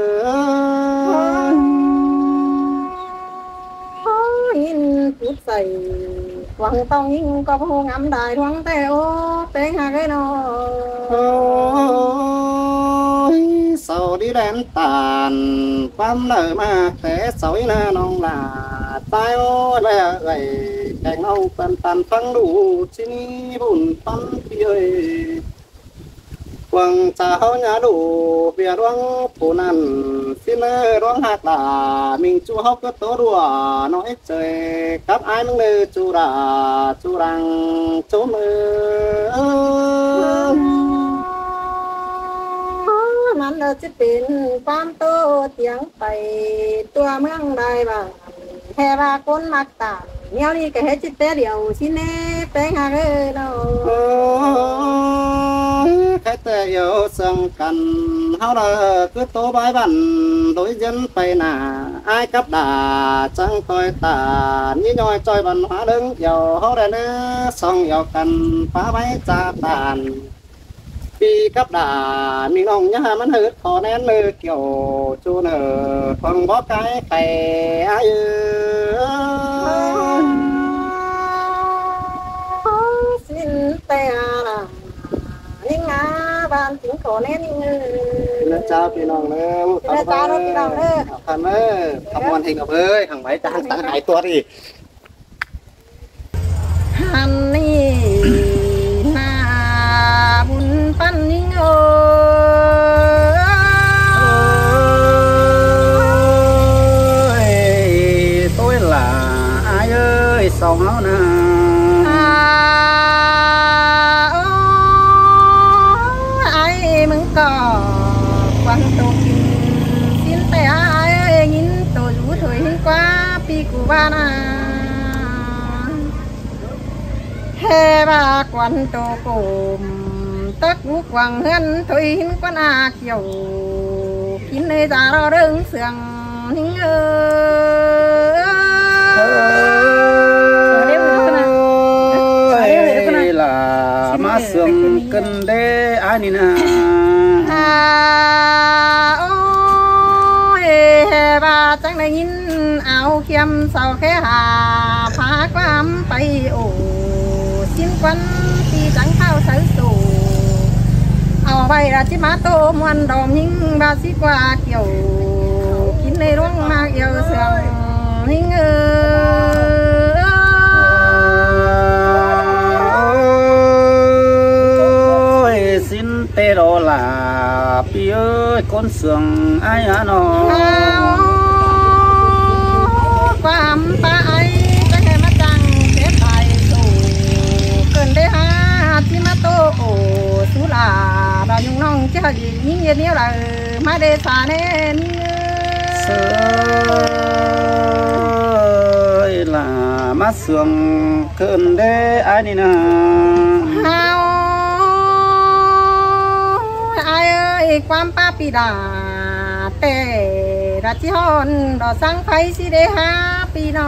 อ nhìn chút dậy quăng tòng nhưng có hồ ngắm đài thoáng tè ô tên hà cái nó โอ้ยเสาดีแดนตานความเหนื่อยมาแต่เสาอีนาน้องหลาตายโอ้ยแม่เอ้ยแข่งเอาปันปันฟังดูที่นี่บุญปันพี่เอ้ยกวางเจ้าหน้าดูเบียร้องผู้นั้นสิเนอร้องหักดามิงจูฮอกก็ตัวรัวน้อยเจยกับไอ้มึงเลยจูราจูรังจูมือมันเราจะเป็นความโตเตียงไปตัวเมืองใดบ้างแค่ว่าคนมักตาเนี้ยนี่ก็เฮ็ดจิตแต่เดียวสิเน่แปลงหาเลยเนาะโอ้ยแค่แต่เดียวสั่งกันเฮาละคือโตบายบันโดยยันไปหน้าอายกับด่าจังคอยตานี่ย่อยจอยบันหาเดิงเกี่ยวเฮาได้เนื้อส่องเกี่ยวกันฟ้าไว้จาตานปีกับด่ามีน้องย่ามันหืดคอแน่นมือเกี่ยวจูเนอฟังบ่ไกลไข่อายุสิ้นแต่ละนี่งาบ้านถึงขอแน่นี่เงพี่เจ้าพี่น้องเนอพี่เจ้าพี่น้องเนอทำเนอทำวันเฮงกับเอ้ยหังไว้จานตั้งหายตัวดิฮันนี่นาบุญปันนี่เง tôi là ai ơi sầu nó nè ai mừng cò quan tổ xin tay ai nhìn tôi rủ thời hin qua pi của ba na he ba quan tổ cồm tất vũ quang hân thôi hin quan a kiểu kín nơi già đó đứng sườn hin ơi là má sương cân đê ai nè nè ôi bà chẳng này nhìn áo khiêm sao khé hà phá quam bay ổ xin quấn thì chẳng thao sớ tù áo bay là chiếc má tô muôn đòm nhưng bà xí qua kiểu kín này đúng mà yêu sương nhưng xin tê đó là pi ơi con sườn ai hả nó quam pa ai chắc cái mắt trăng xếp bài tù cần đấy ha chi mắt tô ổ sú là bà nhung nong chứ gì những gì nếu là má đê xa nên ơi là mắt sườn cần đấy ai nè ความป้าปีดาแต่ราชิฮอนดอสังไฟสิเดฮาปีนอ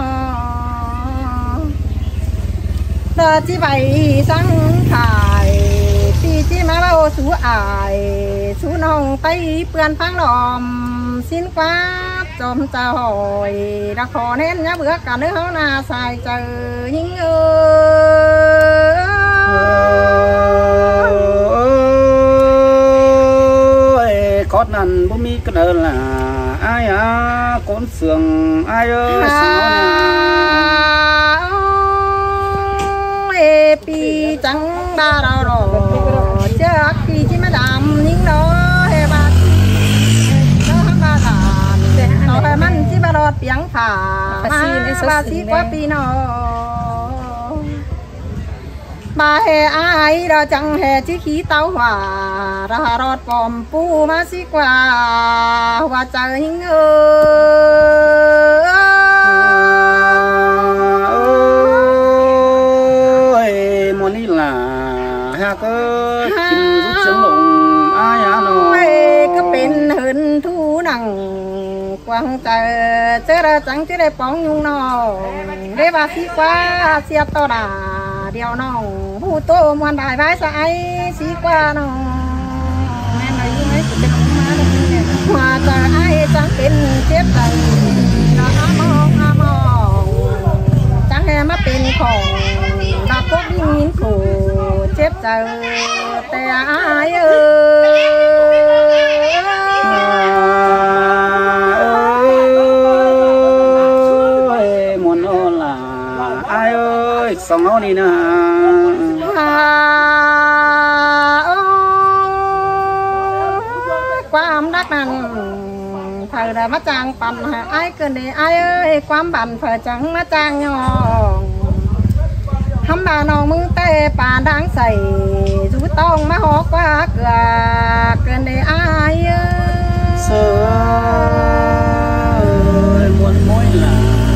ดอจิใบสังขายปีจิมาเบาสูอายสูน้องไปเปื่อนฟังดอมสิ้นกว่าจอมเจ้าหอยรักขอเน้นยะเบื่อกันเนื้อเฮานาสายเจอยิ่งเอ con nằn bố mi cái đơn là ai á con sườn ai ơi sao nè pi trắng đa đào đỏ chắc khi chỉ mà đam những đó he ba đó ba đàn บาสีกว่าปีนอbà hè ai đó chẳng hè chỉ khí tao hòa ra rót bom pu mà xí qua hòa trời hình ơi muốn đi là ha cơ chim rút sướng lùng ai à nó có bên hơn thu nặng quang trời chơi ra chẳng chơi để bóng nhung nó để bà xí qua xia to đà điều nong hú tô muôn đại bái sai xí qua nong em nói như mấy cái má mà trời ai chẳng tin chết rồi nó mong mong chẳng em mất tin khổ đã có những khổ chết rồiแต่ai ơi muốn nó là ai ơi xong nó đi nè ความรักนั้นเธอได้มาจางปั่นหาไอ้เกินดีไอ้เอ้ยความบันเธอจังมาจางยองทำบาน้องมึงเตะป่าดังใส่จูต้องมาหอกว่าเกลือเกินดีไอ้เอ้ย sớm muốn mối là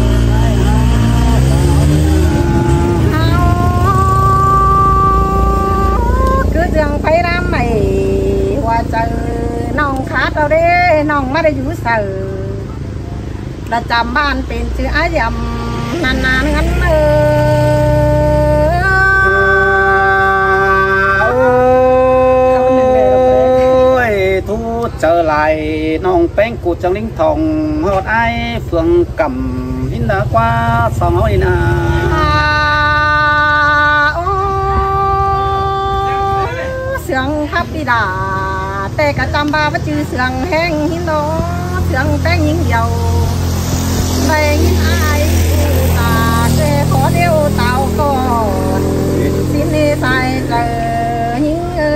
cứ dường phải đam màyว่าเจอน้องขาดเราเด้น้องไม่ได้อยู่เสือประจำบ้านเป็นชื่ออายำนานๆงั้นเออthu trở lại nong bén cụt trong lính thòng hột ai phượng cầm hin đã qua sòng hỏi nè sương thắp đi đàแต่กะจำบาว่าชื่อเสืองแห้งหินโนเสืองแป้งยิงเดียวไปยินอายตาเจขอเดียวเต่าก่อนสิ้นนี้ใส่เจอหิงเอ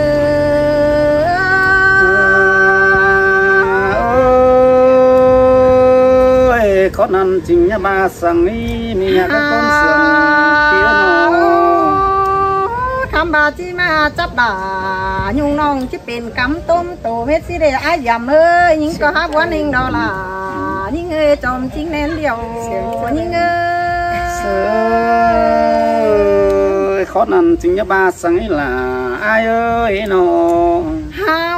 อkhó năn chính nhà ba sang ní mi nhà các con sương kia nó คำบาจีมาจับด่ายุงน้องที่เป็นกำต้มโตเม็ดสิเดอายำเอ้ยยิงก็ฮับวันยิงดอลายิงเอ้ยจอมจริงแน่นเดียวยิงเอ้ยkhó năn chính nhà ba sang ấy là ai ơi nó เฮา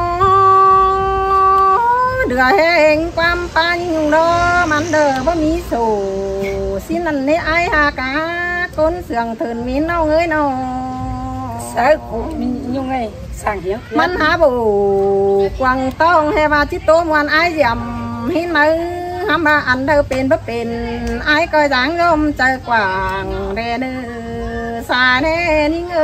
เดือแห่งความปานยุงดอมันเด้อบ่มีสู่สินั่นนี่ไอหากาคนเสืองเถินมีน้องเอ้ยน้อง sao cũng như ngày sáng hiếu มันหาบูกวางต้องให้ว่าจิตโตมวนไอ้ยำหินมือหามาอันเธอเป็นบ่เป็นไอ้ก็จางร่มใจกว้างเรนือสายแน่นิ่งเอ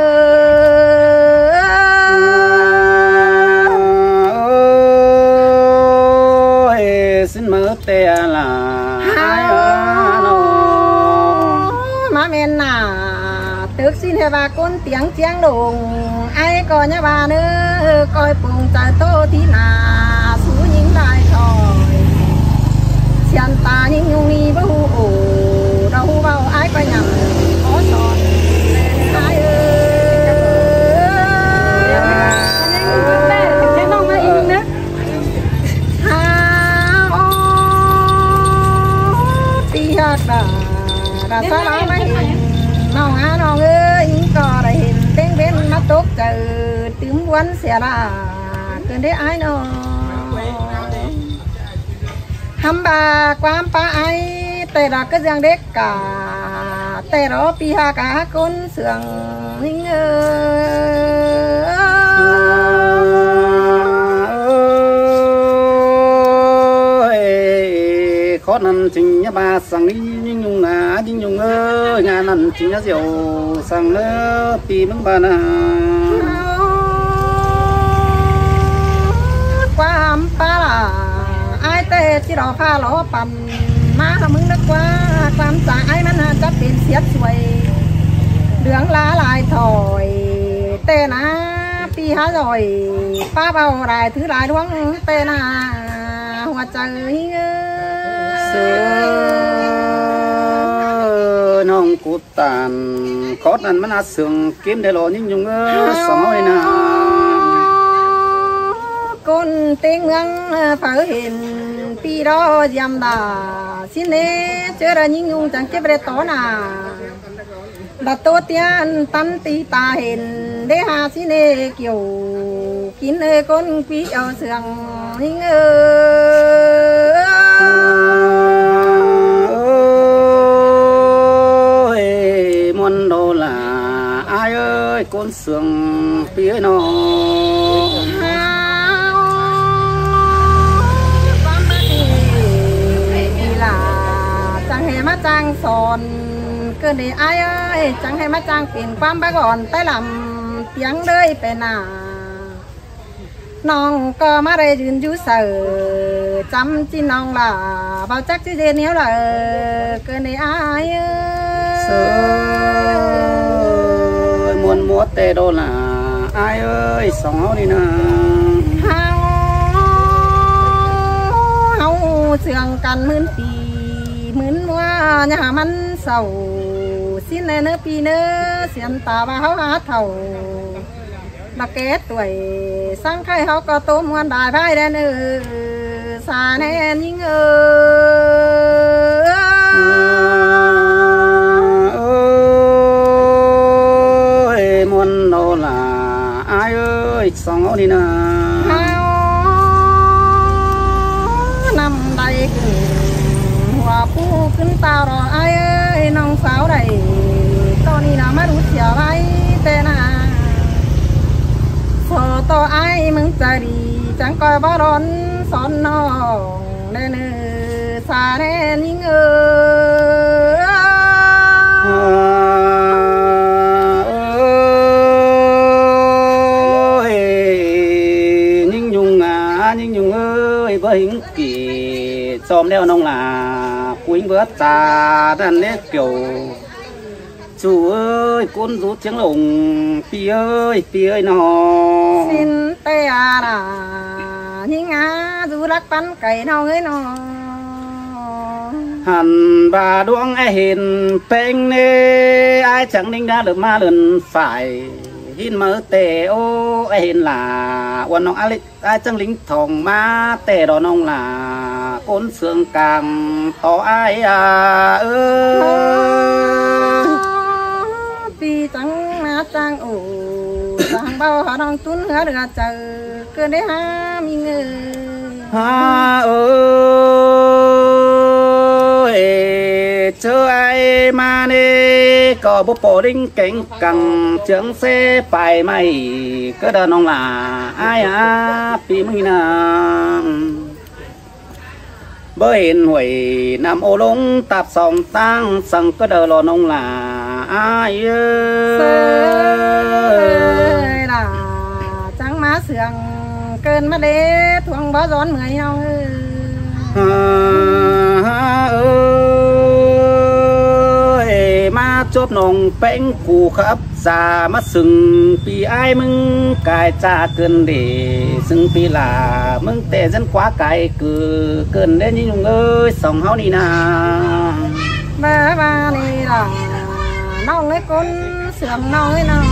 อxin mơ tè là ai ở nó มาเมนน่ะตึกสิเทวาก้นเตียงเจียงดงไอ้ก็เนี่ยว่าเนื้อก้อยปุ่งใจโตที่นาสู้ยิงได้ถอยเชียนตายิงยุงนี่บ่ฮู้โอเราฮู้เบาไอ้ก็ยังขอสอนไอ้เอ้ยน้องมาอีกนะฮาโอปีหักดาดาสาราไม่เห็นน้องอาน้องเอ้ยก็ได้เห็นเต้งเบ้นมาตกเจอตึมวันเสียละเกินได้ไอ้น้องทำบาความป้าไอแต่เราก็ยังเด็กกาแต่เราปีหากาคนเสื่องนิ่งเออkhó năn chính nhà ba sang đi nhưng nhung ngà nhưng nhung ơ nhà năn chính nhà diều sang ơ pi bưng ba na ความป้าล่ะไอเต้ที่เราพาล้อปั่นมามึงนึกว่าความสายไอ้มันจะเป็นเสียสวยเหลืองล้าลายถอยเต้นะปีหาลอยป้าเบาลายถือลายดวงเต้นะหัวใจเง sớm chú tàn có lần mà sườn kiếm để lo những nhung ơ sống ơi nè con tiếng ngang phải hiện pi đó dầm đà xin nè chưa ra những nhung chẳng chết về tó nà đã tốt tiền tâm tì ta hiện để hà xin nè kiểu kín ơi con quý ở sườn những ơi muôn đồ là ai ơi con sườn phía nó trang sòn cơn đi ai ơi chẳng hay má trang tiền quan bác gòn tay làm tiếng đời về nà nong có má đây dừng chú sở chăm chi nong là bao chắc chứ gì nếu là cơn đi ai ơi muốn mua tê đô là ai ơi sống đi nè hao hao sườn cằn mướn tì mướn mua nhà mắn sầu xin này nữa pi nữa xiên tà ba háo há thầu là kết tuổi sang khai háo có tôm ngoan đại vai đen ư xa nè những ơi muốn đâu là ai ơi sống đi nè năm đây hòa phu kinh tao rồi ai ơi nông pháo đầy to đi nào mắt út chiều ai tên à phở to ai mừng trời đi chẳng coi bao đón son nó nên xa nên những ơi những nhung à những nhung ơi với hình kỳ xóm đeo nông là quýnh vớt ta đàn nét kiểu chú ơi con rút tiếng lồng phi ơi phi ơi nó xin tê à là những á rú lắc bắn cày nó ấy nó hẳn bà đuông ai hiền phênh nê ai chẳng đinh đã được ma lần phải hin mơ tê ô ai hiền là quan nông ai ai chẳng lính thòng ma tê đó nông là côn xương càng to ai à ơi vì chẳng má trang ủ chẳng bao họ đang tuấn hứa được chờ cơ đấy ha mình ơi ha ơi chớ ai mà nè có bộ bộ đinh cánh cẳng trưởng xe phải mày cứ đàn ông là ai à vì mình à bởi hiện huệ nam ô lông tạp sòng tăng sang cứ đờ lò nông là ai ơi là chẳng má sườn cơn má đế thuồng bó gión mười nhau ơi má chốt nồng bánh cù khắp xa mắt sừng vì ai mừng cài cha cơn để sừng vì là mừng tệ dân quá cài cừ cơn đến như nhung ơi sòng háo đi nà ba ba đi là nong ấy con sườn nong ấy nong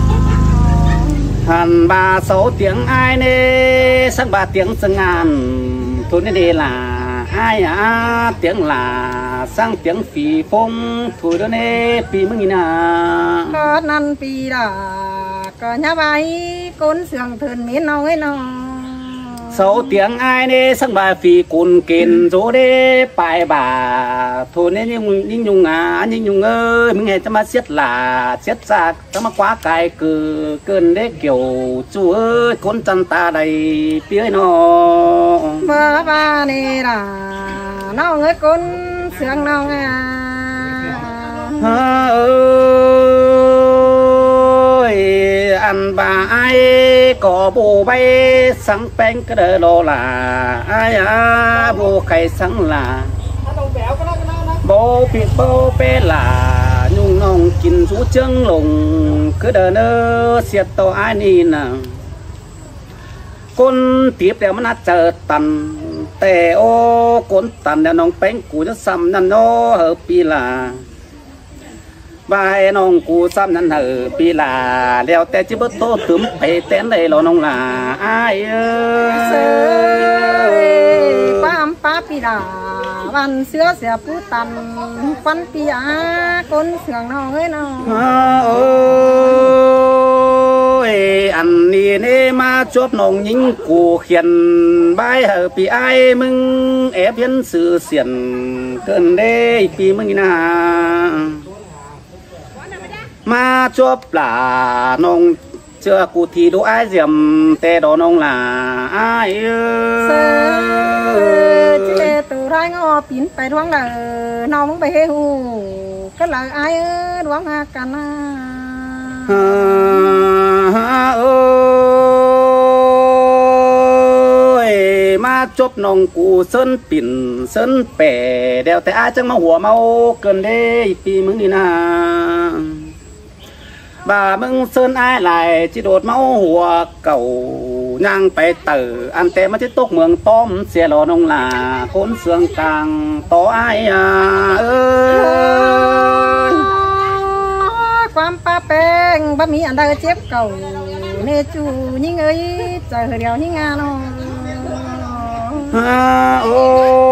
hàn ba sáu tiếng ai nè sang ba tiếng sang ngàn thôi nên đây là ai à tiếng là sang tiếng phì phong thôi đó nè phì mừng nà có năn phì là có nhà bay con sườn thườn miến nong ấy nong sáu tiếng ai nè sang ba phì cồn kền rỗ đê bài bà thôi nên nhưng nhưng nhung à nhưng nhung ơi mình nghe cho mà xiết là xiết ra cho mà quá cài cừ cơn đấy kiểu chú ơi con chân ta đầy phía nó ba ba nè là nó ơi con sườn nong à ơi ăn bà ai có bồ bay sáng bánh cái đời đó là ai à bồ cây sáng là bố bị bố bé là nhung nong kín rú chân lồng cứ đời nơ xiết to ai nì nè con tiếp theo nó chờ tần tè ô con tần là nong bánh của nó xăm năn nó hợp pi là บายน้องกูซ้ำนั้นเหอปีลาแล้วแต่จิบโตถึมไปเต้นได้หรอน้องลาอายเอ้ยความป้าปีดาวันเสือเสียผู้ตันฟันปีอาคนเสืองน้องเอ้ยน้องโอ้ยอันนี้นี่มาจบน้องยิงกูเขียนใบเหอปีไอ้มึงแอบเห็นสื่อเสียนเกินได้ปีมึงนะมาจบปลาน้องเชื่อกูทีดูไอ้เสียมแต่ดอน้องหลาไอ้เอเสืออเจตัวไรงอปีนไปดวงเลยน้องมึงไปเฮหูก็เลยไอ้เอ้ยดวงหากันนะโอ้ยมาจบน้องกูเส้นปิ่นเส้นแป่เดี๋ยวแต่อาจังมาหัวเมาเกินได้ปีมึงนี่นะบ่ามึงเส้นอ้ายไหลจิโดดเมาหัวเก่าย่างไปเตออันแต่มาที่ตกเมืองต้อมเสียหลอน้องหลาคนเสืองกลางต่ออ้ายอ่ะเอ้ยความป้าแป้งบะมีอันใดเจ็บเก่าเนจูยิ่งเอ้ยเจอเดียวยิ่งงานองโอ้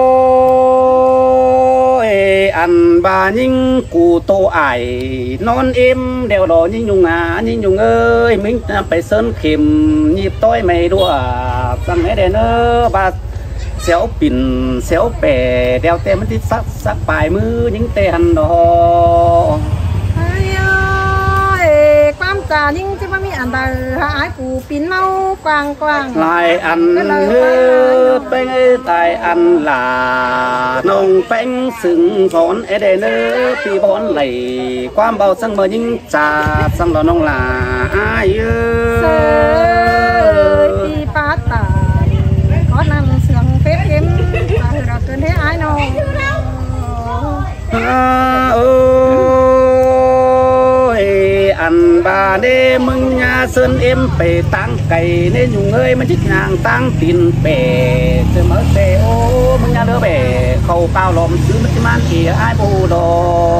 ยอันบายิ่งกูโตไอนอนเอ็มเดี๋ยวรอยิ่งยุงอ่ะยิ่งยุงเอ้ยมึงไปเซินเข็มหยิบต้อยไม่ด้วยสั่งให้เดนเนอร์บาเสียวปิ่นเสียวแปรเดี๋ยวเต็มมันที่สักสักปลายมือยิ่งเตะหันดอความจ่ายิ่งจะว่ามีอันใดหายกูปีนเมากวางกวางลายอันเนื้อเป็นตายอันหลาน้องเป็นสึงถอนเอเดเนอปีบอนไหลความเบาสังเบอยิ่งจ่าสังเราน้องหลาอายเอ้ยปีปาตาขอนั่งเสียงเพชรเอ็มเราเกินให้อายน้องโอ้ยอันบาเดมึงยาเซินเอ็มไปตั้งไก่เนยุงเอ้ยมันจิกนางตั้งตินเป๋เสมอเตโอ้มึงยาเด้อเป๋เข้าเปล่าลมซื้อมันจะมันเอียไอ้บูดอ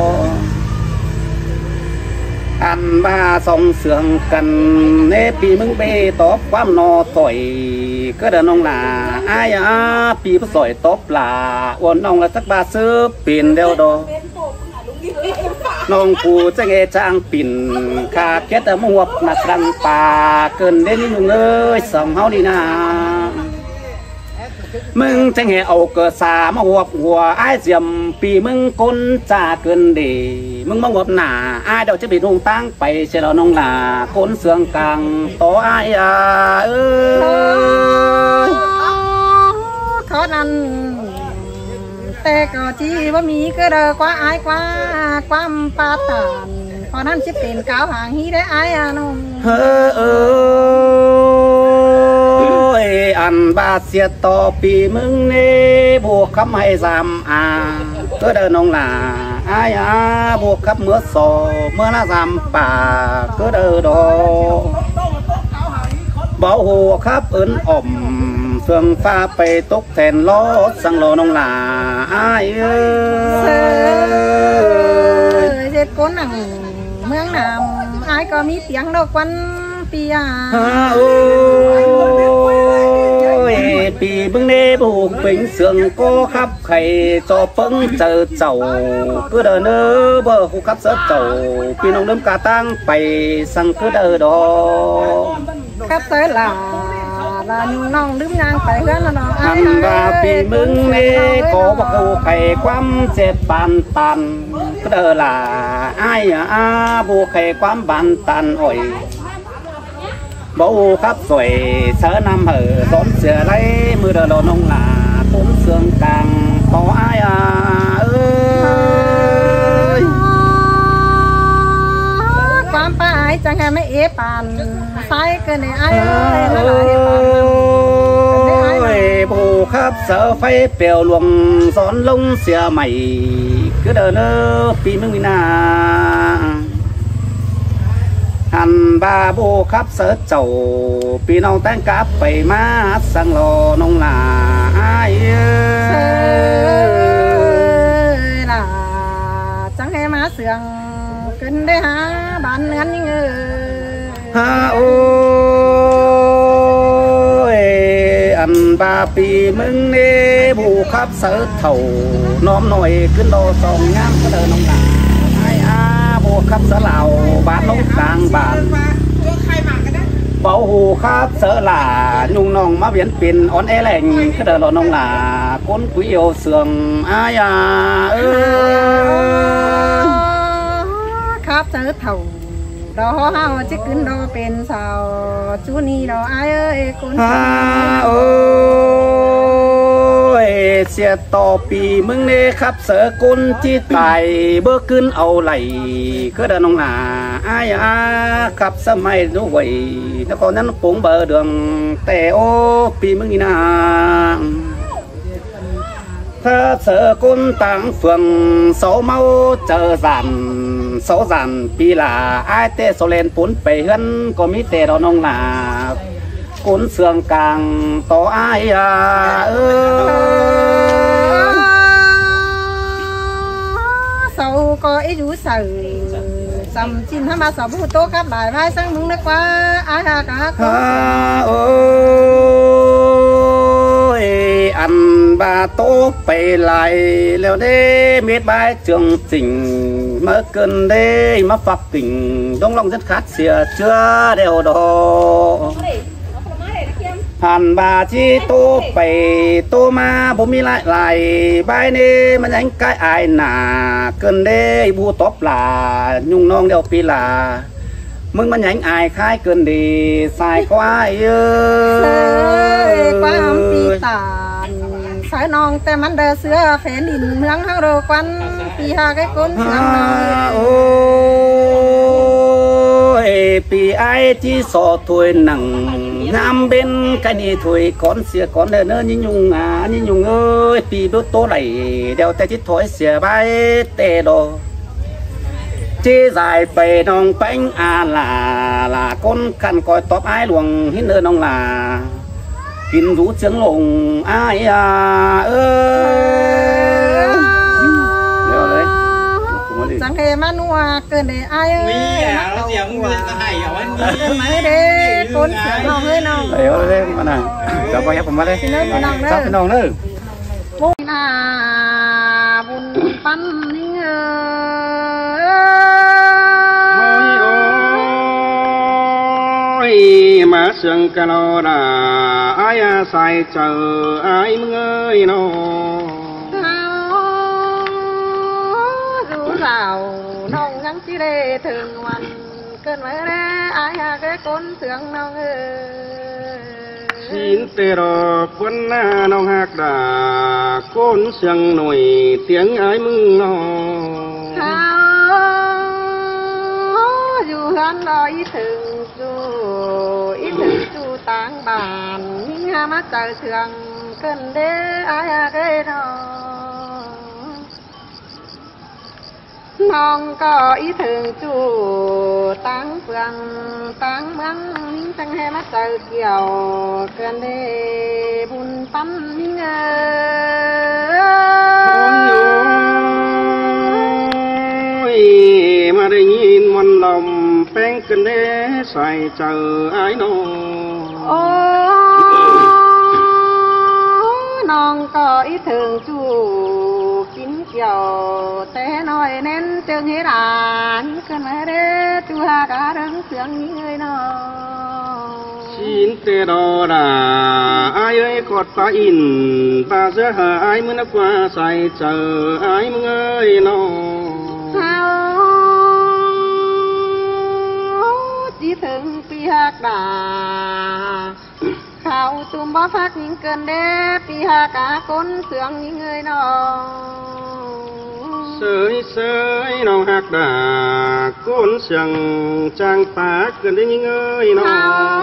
อันบาส่องเสืองกันเนปีมึงเปตอบความนอต่อยก็เดินน้องหลาอายาปีผู้สอยตบลาอ้วนน้องละสักบาซื้อปีนเดียวดอน้องกูจะเงจางปิ่นขาเก็ดมวบนักรังป่าเกินเด่นนี่เงยสมเฮาดีนามึงจะเงเอาเกิดสามาหัวหัวไอ้เสียมปีมึงก้นจ่าเกินดีมึงมาหัวหนาไอ้เดี๋ยวจะไปลงตั้งไปเชลน้องหลาก้นเสืองกลางต่อไอ้เอ้ยเขานั้นแต่ก็จีว่ามีก็เดอกว่าอายกว่าความปาตานพอนั้นจะเป็นก้าวห่างฮีได้อายอ่ะน้องเฮ้อเอ้ยอันบาเสียต่อปีมึงนี่บวกคำให้สามอาก็เดินน้องหลาอายอาบวกคำเมื่อสอเมื่อละสามป่าก็เดินดอเบาหัวครับเอินอ่อมเฟืองฟ้าไปตกแทนล้อสังโลน้องหลาอายเอ้ยเจ็ดก้นหนังเมืองนามอายก็มีเสียงดอกวันปียาโอ้ยปีบึงเนบุกเป็นเสืองก็ขับไข่จอเปิ้งเจอเจ้าก็เดินเนอเบอร์คู่ขับเสือเจ้าปีน้องเดิมกาตั้งไปสั่งก็เดินดอครับเสยหลาลานูน้องลืมยางไปเพื่อนละน้องอันบาปีมึงเนก็บอกกูไข่ความเจ็บปานตันก็เดินล่ะไอ้อาบุกไข่ความบานตันอ่อยบ่ครับสวยเสือนำเหอสอนเสือไรมือเดินน้องหลาผมเสืองกลางต่อไอ้อาเอ้ยความป้าอายจังไงไม่เอปานใส่เกินในอายเลยละลายปานโอ้ยผู้ครับเสือไฟเปลวลวงสอนลงเสียใหม่ก็เดินเนอปีมึงมีนาหันบาโบครับเสือเจ้าปีน้องแต่งกับไปมาสังโลน้องหลาอายเอ้ยล่ะจังให้มาเสืองขึ้นได้หาบ้านเนือนยิ่งเออฮาโอ้ยอันบาปีมึงเน่บูขับเสือเถ่าน้อมหน่อยขึ้นโดสองย่างก็เดินน้องหนาไอ้อาบูขับเสือเหล่าบ้านน้องกลางบ้านเบาหูครับเสือหล่ายุงน้องมาเวียนปิ่นอ่อนแอแหล่งก็เดินรอน้องหล่าก้นกุยเอวเสื่อมอายาเออครับเสือเถ่าดอเฮาจะขึ้นดอเป็นสาวจูนี่ดอไอเอ้ยคนฮาโอ้ยเสียต่อปีมึงเน่ครับเสือกุนจีตายเบิกขึ้นเอาไหลก็เดินน้องหนาอายอาครับสมัยนู้ไว้แต่ก่อนนั้นปุ๋งเบอร์เดืองแต่โอ้ปีมึงนี่นาถ้าเสือกุนต่างเฟืองโสเมาเจอสันโสสันปีลาไอเตโซเลนปุ่นไปเฮือนก็มีแต่เราน้องหนากุนเสืองกลางต่อไออาเออสาวก็ไอ้ยูใส่สำจินทำมาสาวผู้โตกับบ่ายไว้สังมึงนึกว่าอายากาคฮาโอ้ยอันบาโตไปไหลแล้วเด้เม็ดใบเจืองจริงมาเกินเด้มาฝักติ่งต้องลองจัดคัดเสียเชื่อเดียวดอหันบาที่โตไปโตมาผมมีหลายหลายใบนี่มันยังใกล้อายหนาเกินเด้บูตบลายุ่งน้องเดียวปีลามึงมันยังอายคล้ายเกินดีสายควายเออความปีตานสายน้องแต่มันเดือเสือแฝนดินเมืองเฮาโรควันปีหาไอ้คนเสือน้องโอ้ยปีไอที่สอถวยหนังน้ำเป็นกันนี่ถวยก้อนเสียก้อนเดินเนื้อยิ่งยุงอ่ะยิ่งยุงเอ้ยปีดูโตไหลเดี๋ยวแต่ที่ถอยเสียใบเตะดอจีdàiไปน้องเป็งอาลาลาก้นกันคอยตอบไอ้หลวงหินเดินน้องลากินรู้เสียงลงไอ้อาเออเดี๋ยวเลยสังเกตมานัวเกินได้ไอ้เอ้ยเสียงมือก็ให้เอาวันนี้เกินไหมเด้คนเสียงน้องเฮ้ยน้องเดี๋ยวเลยมาหน่อยจับไปครับผมมาเลยจับไปน้องเลยบุญนาบุญปั้นนี่เออมาเสียงกันเราด่าไอ้ใส่เจอไอ้มึงเอ้ยน้อง nào nông ngắn chỉ để thường hoàn cơn mấy đế ai hà cái con thường nông xin tê rò quân na nông hạc đà con sương nổi tiếng ái mừng nò dù hắn đó ý thường dù ý thường dù táng bàn nhưng hà mắt trời thường cơn đế ai hà cái đó non có ý thường chủ táng phường táng mắng tăng hai mắt trời kiều cơn đê buồn tâm ôi mà đây nhìn मन lòng phèn cơn đê xoay chờ ái nô non có ý thường chủ kín kiều té nói nên tương hết à cơn mẹ đê chu ha cả đứng sướng những người nó xin tê đò đà ai ơi cọt ta in ta giữa hà ai mới nó qua xoay chờ ai mừng ơi nó sao chỉ thường pi hạt đà khao tùm bó phát những cơn đế pi hà cả con sướng những người nó sơi sơi nó hạt đà con sướng trang phá cơn đế những người nó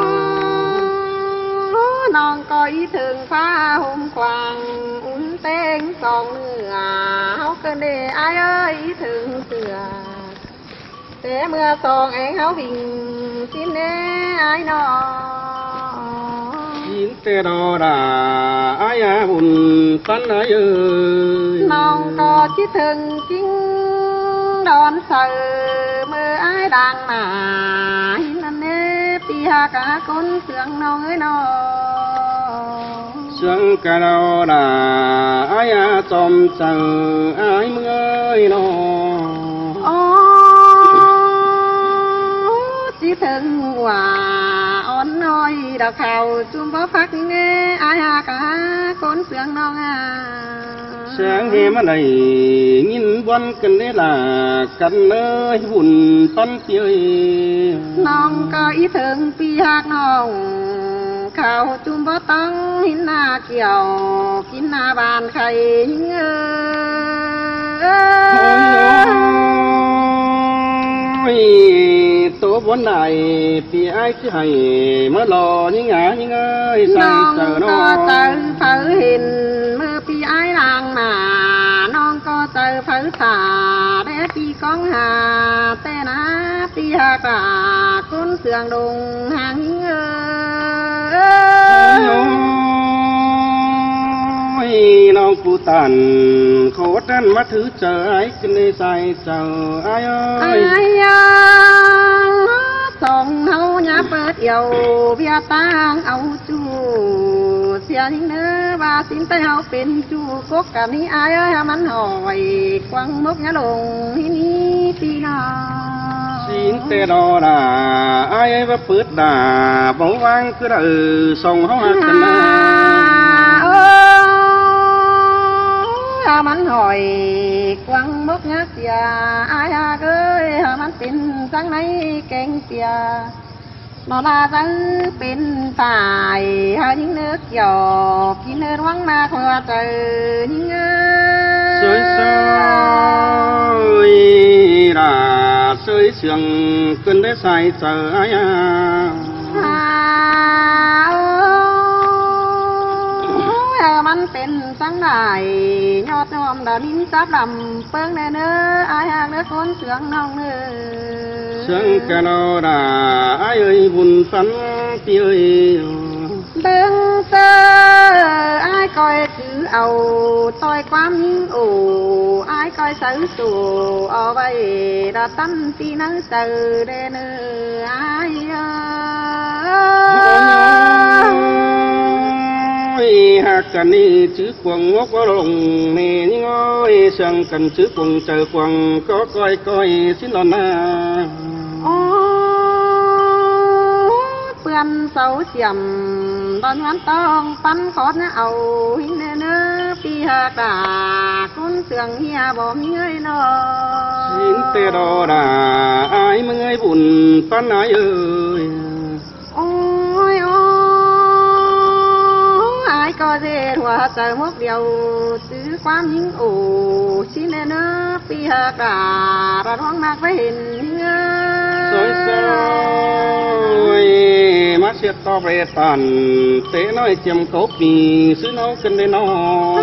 non có ý thường phá hôm quàng uốn tên còn nửa háo cơn đế ai ơi ý thường sửa để mưa son én háo bình xin đế ai nó xin tê đò đà ai à buồn phấn ai ơi non có chí thường chính đón sờ mơ ai đang mà nên nè pi ha cả con sương nong ơi nó sương cả đâu là ai à chom chờ ai mưa ơi nó chỉ thân hòa ôn nói đào khảo chung bó phát nghe ai ha cả con sương nong à sáng hè mà này nhìn quan cần đấy là cần nơi buồn phân tiêu nong có ý thương pi hạc nong khảo chung bó tăng hin na kiều kín na bàn khay tổ bốn đại pi ai chứ hay mới lo những ngã những ơi nong sợ có nó tờ phở hình mơ pi ai làng mà non có tờ phở xà để pi con hà tê ná pi hà cả con sườn đùng hàng ơi nó phụ tàn khổ trăn mắt thứ chờ ai cái này sai chờ ai ơi ai song hậu nhá bớt yêu bia tang áo chu xia những đứa ba xin tay hậu bên chu cố cả ní ai ơi mắn hỏi quăng mốc nhá lồng ní pi nó xin tê đó là ai ấy vấp bớt đà bóng vang cứ đợi song hậu hạt cần à mắn hỏi quăng mốc nhá xia ai à ơi mắn tin sáng nay keng xia nó là dân bên phải hơi những nước giò khi nơi hoang ma khoa trời những sơi sơi là sơi sương cơn đế sai chờ ai à มันเป็นสังไหนยอดน้อมดานินซับดำเปิ้งเนื้อเนื้ออายหางเนื้อคนเสืองน้องเนื้อ sương cả đâu là ai ơi buồn phấn pi ơi đừng sơ ai coi cứ ầu tôi quám những ủ ai coi sớ sù ở vậy đã tâm ti nắng sờ đê nữ ai ơi hạt cần đi chữ quần ngốc có lồng nè những ơi sương cần chữ quần chờ quần có coi coi xin lon à เพื่อนเสาเสียมตอนวันต้องปั้นคอดนะเอาหินเนื้อปีหากาคุณเสืองเฮียบ่มีเงยนอ xin tê đó là ai mà người buồn phấn ai ơi โอ้ยโอ้อายก็เด็ดหัวใจมกเดียวซื้อความยิ่งโอ้ชิ้นเนื้อปีหาการะท้องมากไปเห็นเงย soi soi mắt siết to bề tàn tế nói chiêm cố pì xứ nó cần đến nó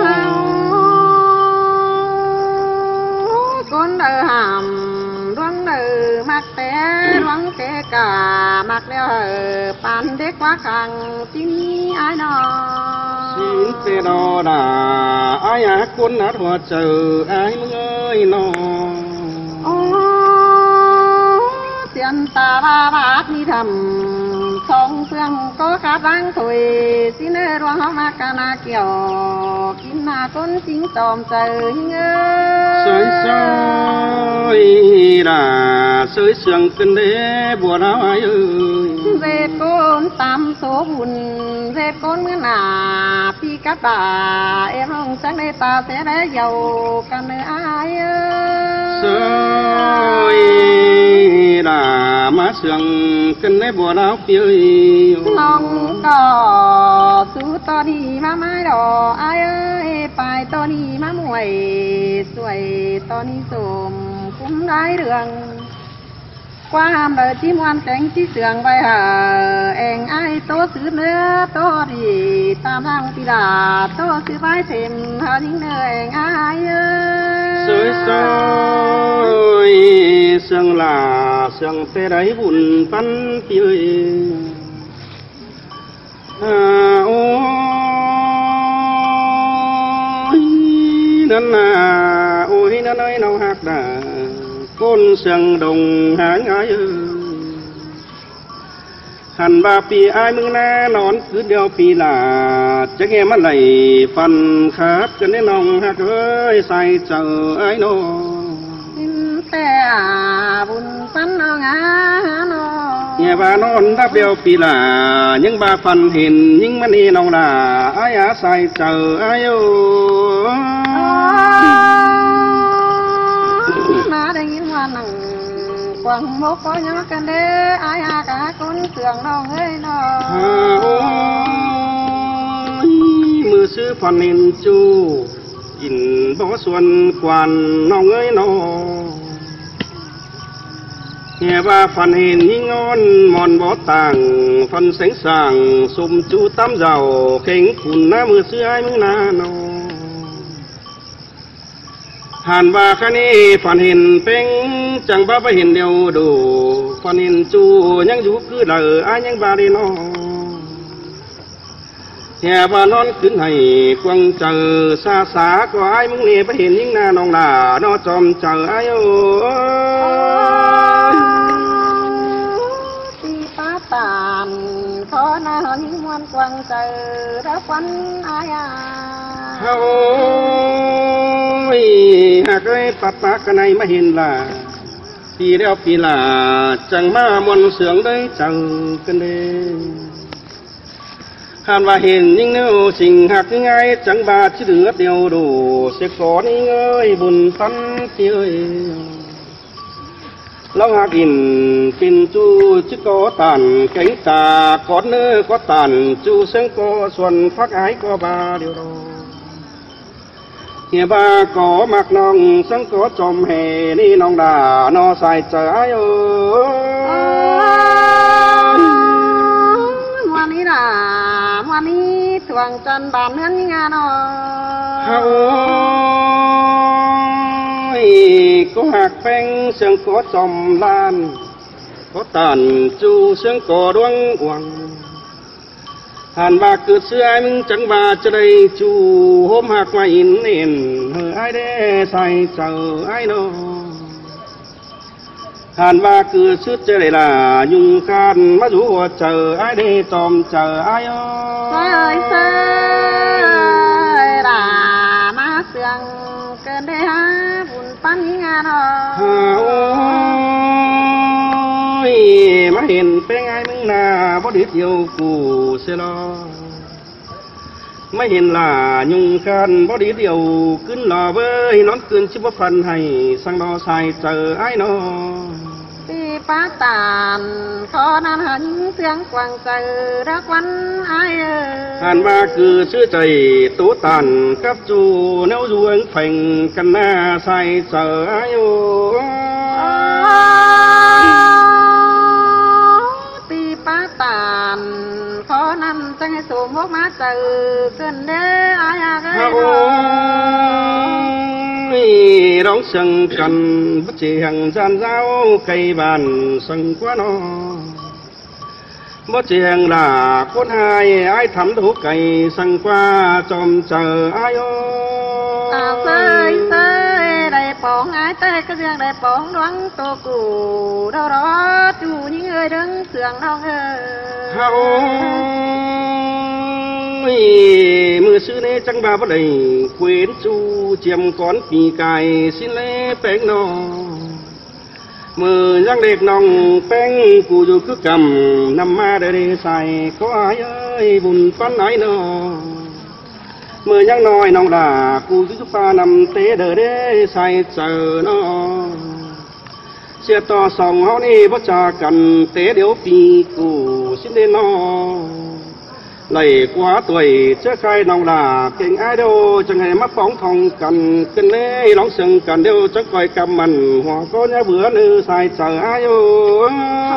con đờ hàm đoán đờ mặc té đoán té cả mặc đeo hờ pan đế quá khang xin ai nó xin tê đó là ai á quân hát hoa chờ ai mừng ơi nó tiền ta ba bát đi thầm song phương có khá răng thôi xin ơi roang hao ma cana kiều kín na con chính tòm trời soi soi là soi sương cần đế bùa áo ai ơi về con tam số buồn về con mưa nà phi cát bà em không sáng nay ta sẽ để giàu cả nơi ai soi là má sương cần đế bùa áo ơi lòng cò sú to đi má mái đỏ ai ơi bài to đi má muội xuôi to đi sồm cũng đái đường qua hàm đời chim ngoan cánh chí sườn vai hờ em ai tố sứ nữa tố đi tam thang đi đà tố sứ vai thêm hờ những nơi em ai soi soi sương là sương tê đấy buồn phân ơi à ôi nên là ôi nên ơi nào hạt đà côn sương đồng háng ái hẳn ba pi ai mừng na nón cứ đeo pi là chắc nghe mắt lầy phần khát cho nên lòng hát ơi say chờ ai nô แต่บุญปันเอางาโน nghe ba non đáp đeo pi là những ba phần hình những mắt đi lòng là ai á say chờ ai ô มาได้ยินว่านั่งกวางมกก็ยังกันเด้ออายหากะคนเสืองน้องเอ้ยน้องมือซื้อพันนินจูอินบ่ส่วนกวนน้องเอ้ยน้องเฮียว่าฟันเห็นยิ่งงอนมอนบ่ต่างฟันแสงสาง สมจูตั้มเจ้าเข่งขุนหน้ามือซื้อไอ้มือหน้าน้องหันว่าคันนี้ฝันเห็นเป็งจังบ้าไปเห็นเดียวดูฝันเห็นจูยังอยู่คือเดออ้ายยังบาดีน้องแห่บ้านอนขึ้นให้กวางเจอซาสาก็อ้ายมึงนี่ไปเห็นยิ่งหน้าน้องหน้านอจอมเจออ้ายโอ้ตีป้าตานขอหน้าหิ้งมวนกวางเจอรับวันอายาเฮ้ยหากได้ปัดปากกันในมาเห็นล่ะปีแล้วปีล่ะจังมามนเสืองได้เจอกันเด้หานว่าเห็นยิ่งเนื้อสิ่งหักยังไงจังบาที่เหลือเดียวดูเสียก่อนนี่เอ้ยบุญพันเอ้ยแล้วหากอินปินจูจิโกตันเก่งตาก่อนเนื้อก็ตันจูเสียงก็ส่วนพักหายก็บาเดียวเฮียบาก็มักน้องสังก็จมเหนี่น้องดานอใส่ใจเอ้ยวันนี้น่ะวันนี้ทวงจันบานเฮือนงานอ๋อเฮ้ยก็หักแป้งเสียงก็จมลานก็ตันจูเสียงก็ดวงหวังหันบาเกิดเสื้อมึงจังบาจะได้จูโฮมหักมาอินเอ็นเฮ้ยไอ้เด้ใส่เจอไอ้น้องหันบาเกิดชุดจะได้ละยุงกันมาดูว่าเจอไอ้เด้จอมเจอไอ้โอ้เฮ้ยเฮ้ยด่ามาเสืองเกินได้ฮะบุญปันงานอ๋อโอ้ยมาเห็นเป็นไงมึงน่ะบ่ดีเดียวกูเสียลอไม่เห็นล่ะยุงกันบ่ดีเดียวขึ้นหล่อเว้ยนอนขึ้นชิบฟันให้สังดอใส่เจอไอ้น้องตีป้าตานขอนานหันเสียงกวางเจอรักวันไอ้เอ้ยหันว่าคือชื่อใจตัวตันกับจูแนวอยู่เองเพ่งกันหน้าใส่เจอไอ้โอ้ตีป้าตานขอนั่นจังให้สูงพวกมาเจอเกินเด้ออายาเอ้ยร้องสังกันbất chỉ hàng gian giáo cây bàn sân quá nó bất chỉ hàng là con hai ai thắm thủ cây sân qua chòm chờ ai ô à sơi sơi đầy bóng ai tê cái riêng đầy bóng đoán tô củ đâu đó chủ những người đứng sườn đâu ơi mưa xưa nê trăng ba bất đầy quên chu chiêm con pì cài xin lê bánh nó mưa giang đẹp nòng bánh cụ dù cứ cầm nằm ma để đi xài có ai ơi buồn phán ai nó mưa giang nói nòng đà cụ dù pha nằm tế đỡ để xài chờ nó xe to sòng họ đi bắt trà cần tế điếu pì cụ xin lên nó lầy quá tuổi trước khai nòng là kinh ai đâu chẳng hề mắt bóng thòng cần kinh lê lóng sừng cần đâu chắc coi cầm mình hòa có nhá bữa nữ xài chờ ai ô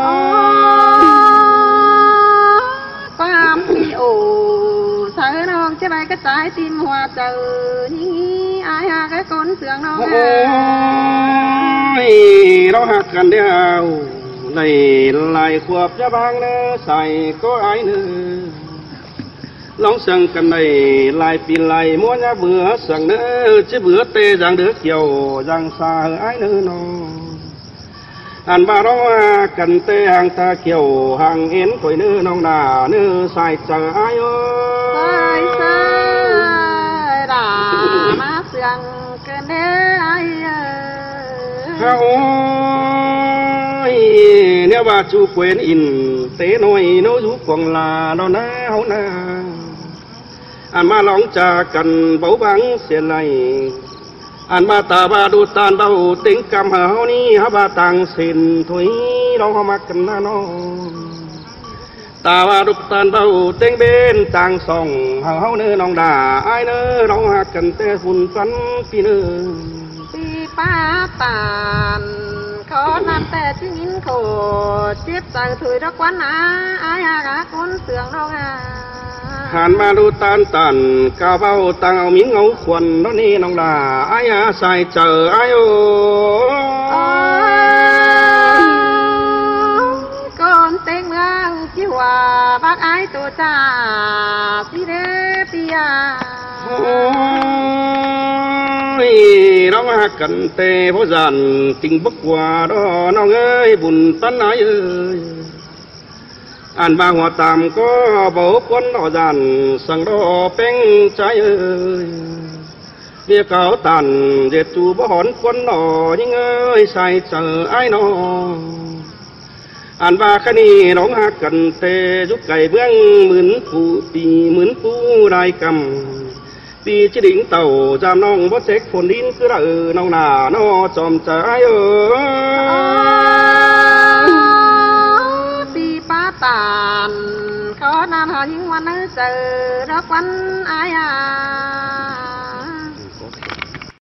quam thì ủ sợ non chứ này cái trái tim hòa chờ như ai ha cái con sườn non ôi đó hạt cần đeo lầy lại khuập cho bang nữa xài có ai nữa lóng sừng cần này lại pin lại mua nhá bữa sừng nữa chứ bữa tê giang đứa kiều giang xa ai nữa nó อันบาร้องกันเตหางตาเขียวหางเอ็นถอยเนื้อน้องนาเนื้อใส่เจออ้ายเอ้ใส่ยใส่ด่ามาเสียงเกินเด้ไอ้เอ้ยข้าโอ้ยเนี่ยว่าจูเกวนอินเตน้อยโนยุกองลาโนนาเฮานาอันมาลองจากกันเบาบังเสียไหลอันมาตาบาดูตานเบาติงกำเฮานี่ฮาบาตังสินถุยเราเฮามากันนะน้องตาบาดูตานเบาติงเบนต่างส่องเฮาเฮาเนื้อน้องด่าไอ้เนื้อเราหักกันแต่ฝุ่นฟันปีเนื้อปีป้าตานขอนำแต่ที่ยินโขดเจ็บใจถุยรักวันนาอายากาคนเสืองเรางาหันมาดูตานตันกาเบ้าตังเอามิ้งเอาควันน้องนี่น้องด่าไอ้อาใส่เจอไอ้โอก่อนเต็งเมืองที่ว่าบักไอ้ตัวจ่าสิเดปียาโอ้ยเราหักกันเตะเพราะจันติงบักว่าดอน้องเอ้ยบุญตันไหนเอ้ยอันบางหัวตามก็บอกคนดอจันสั่งดอเป็นใจเอ้ยเรียกเขาตันเด็ดจูบ่หอนคนดอยิ่งเอ้ยใส่เจอไอ้น้องอันบาคณีร้องหักกันเตะยุกไก่เบื้องเหมือนผู้ปีเหมือนผู้ได้กำปีชิดิ่งเต่าจามน้องบ่เซ็กฝนดินคือเออน้องหน้าน้อจอมใจเออปีป้าตานขอนานหายิ่งวันเจอรักวันอายา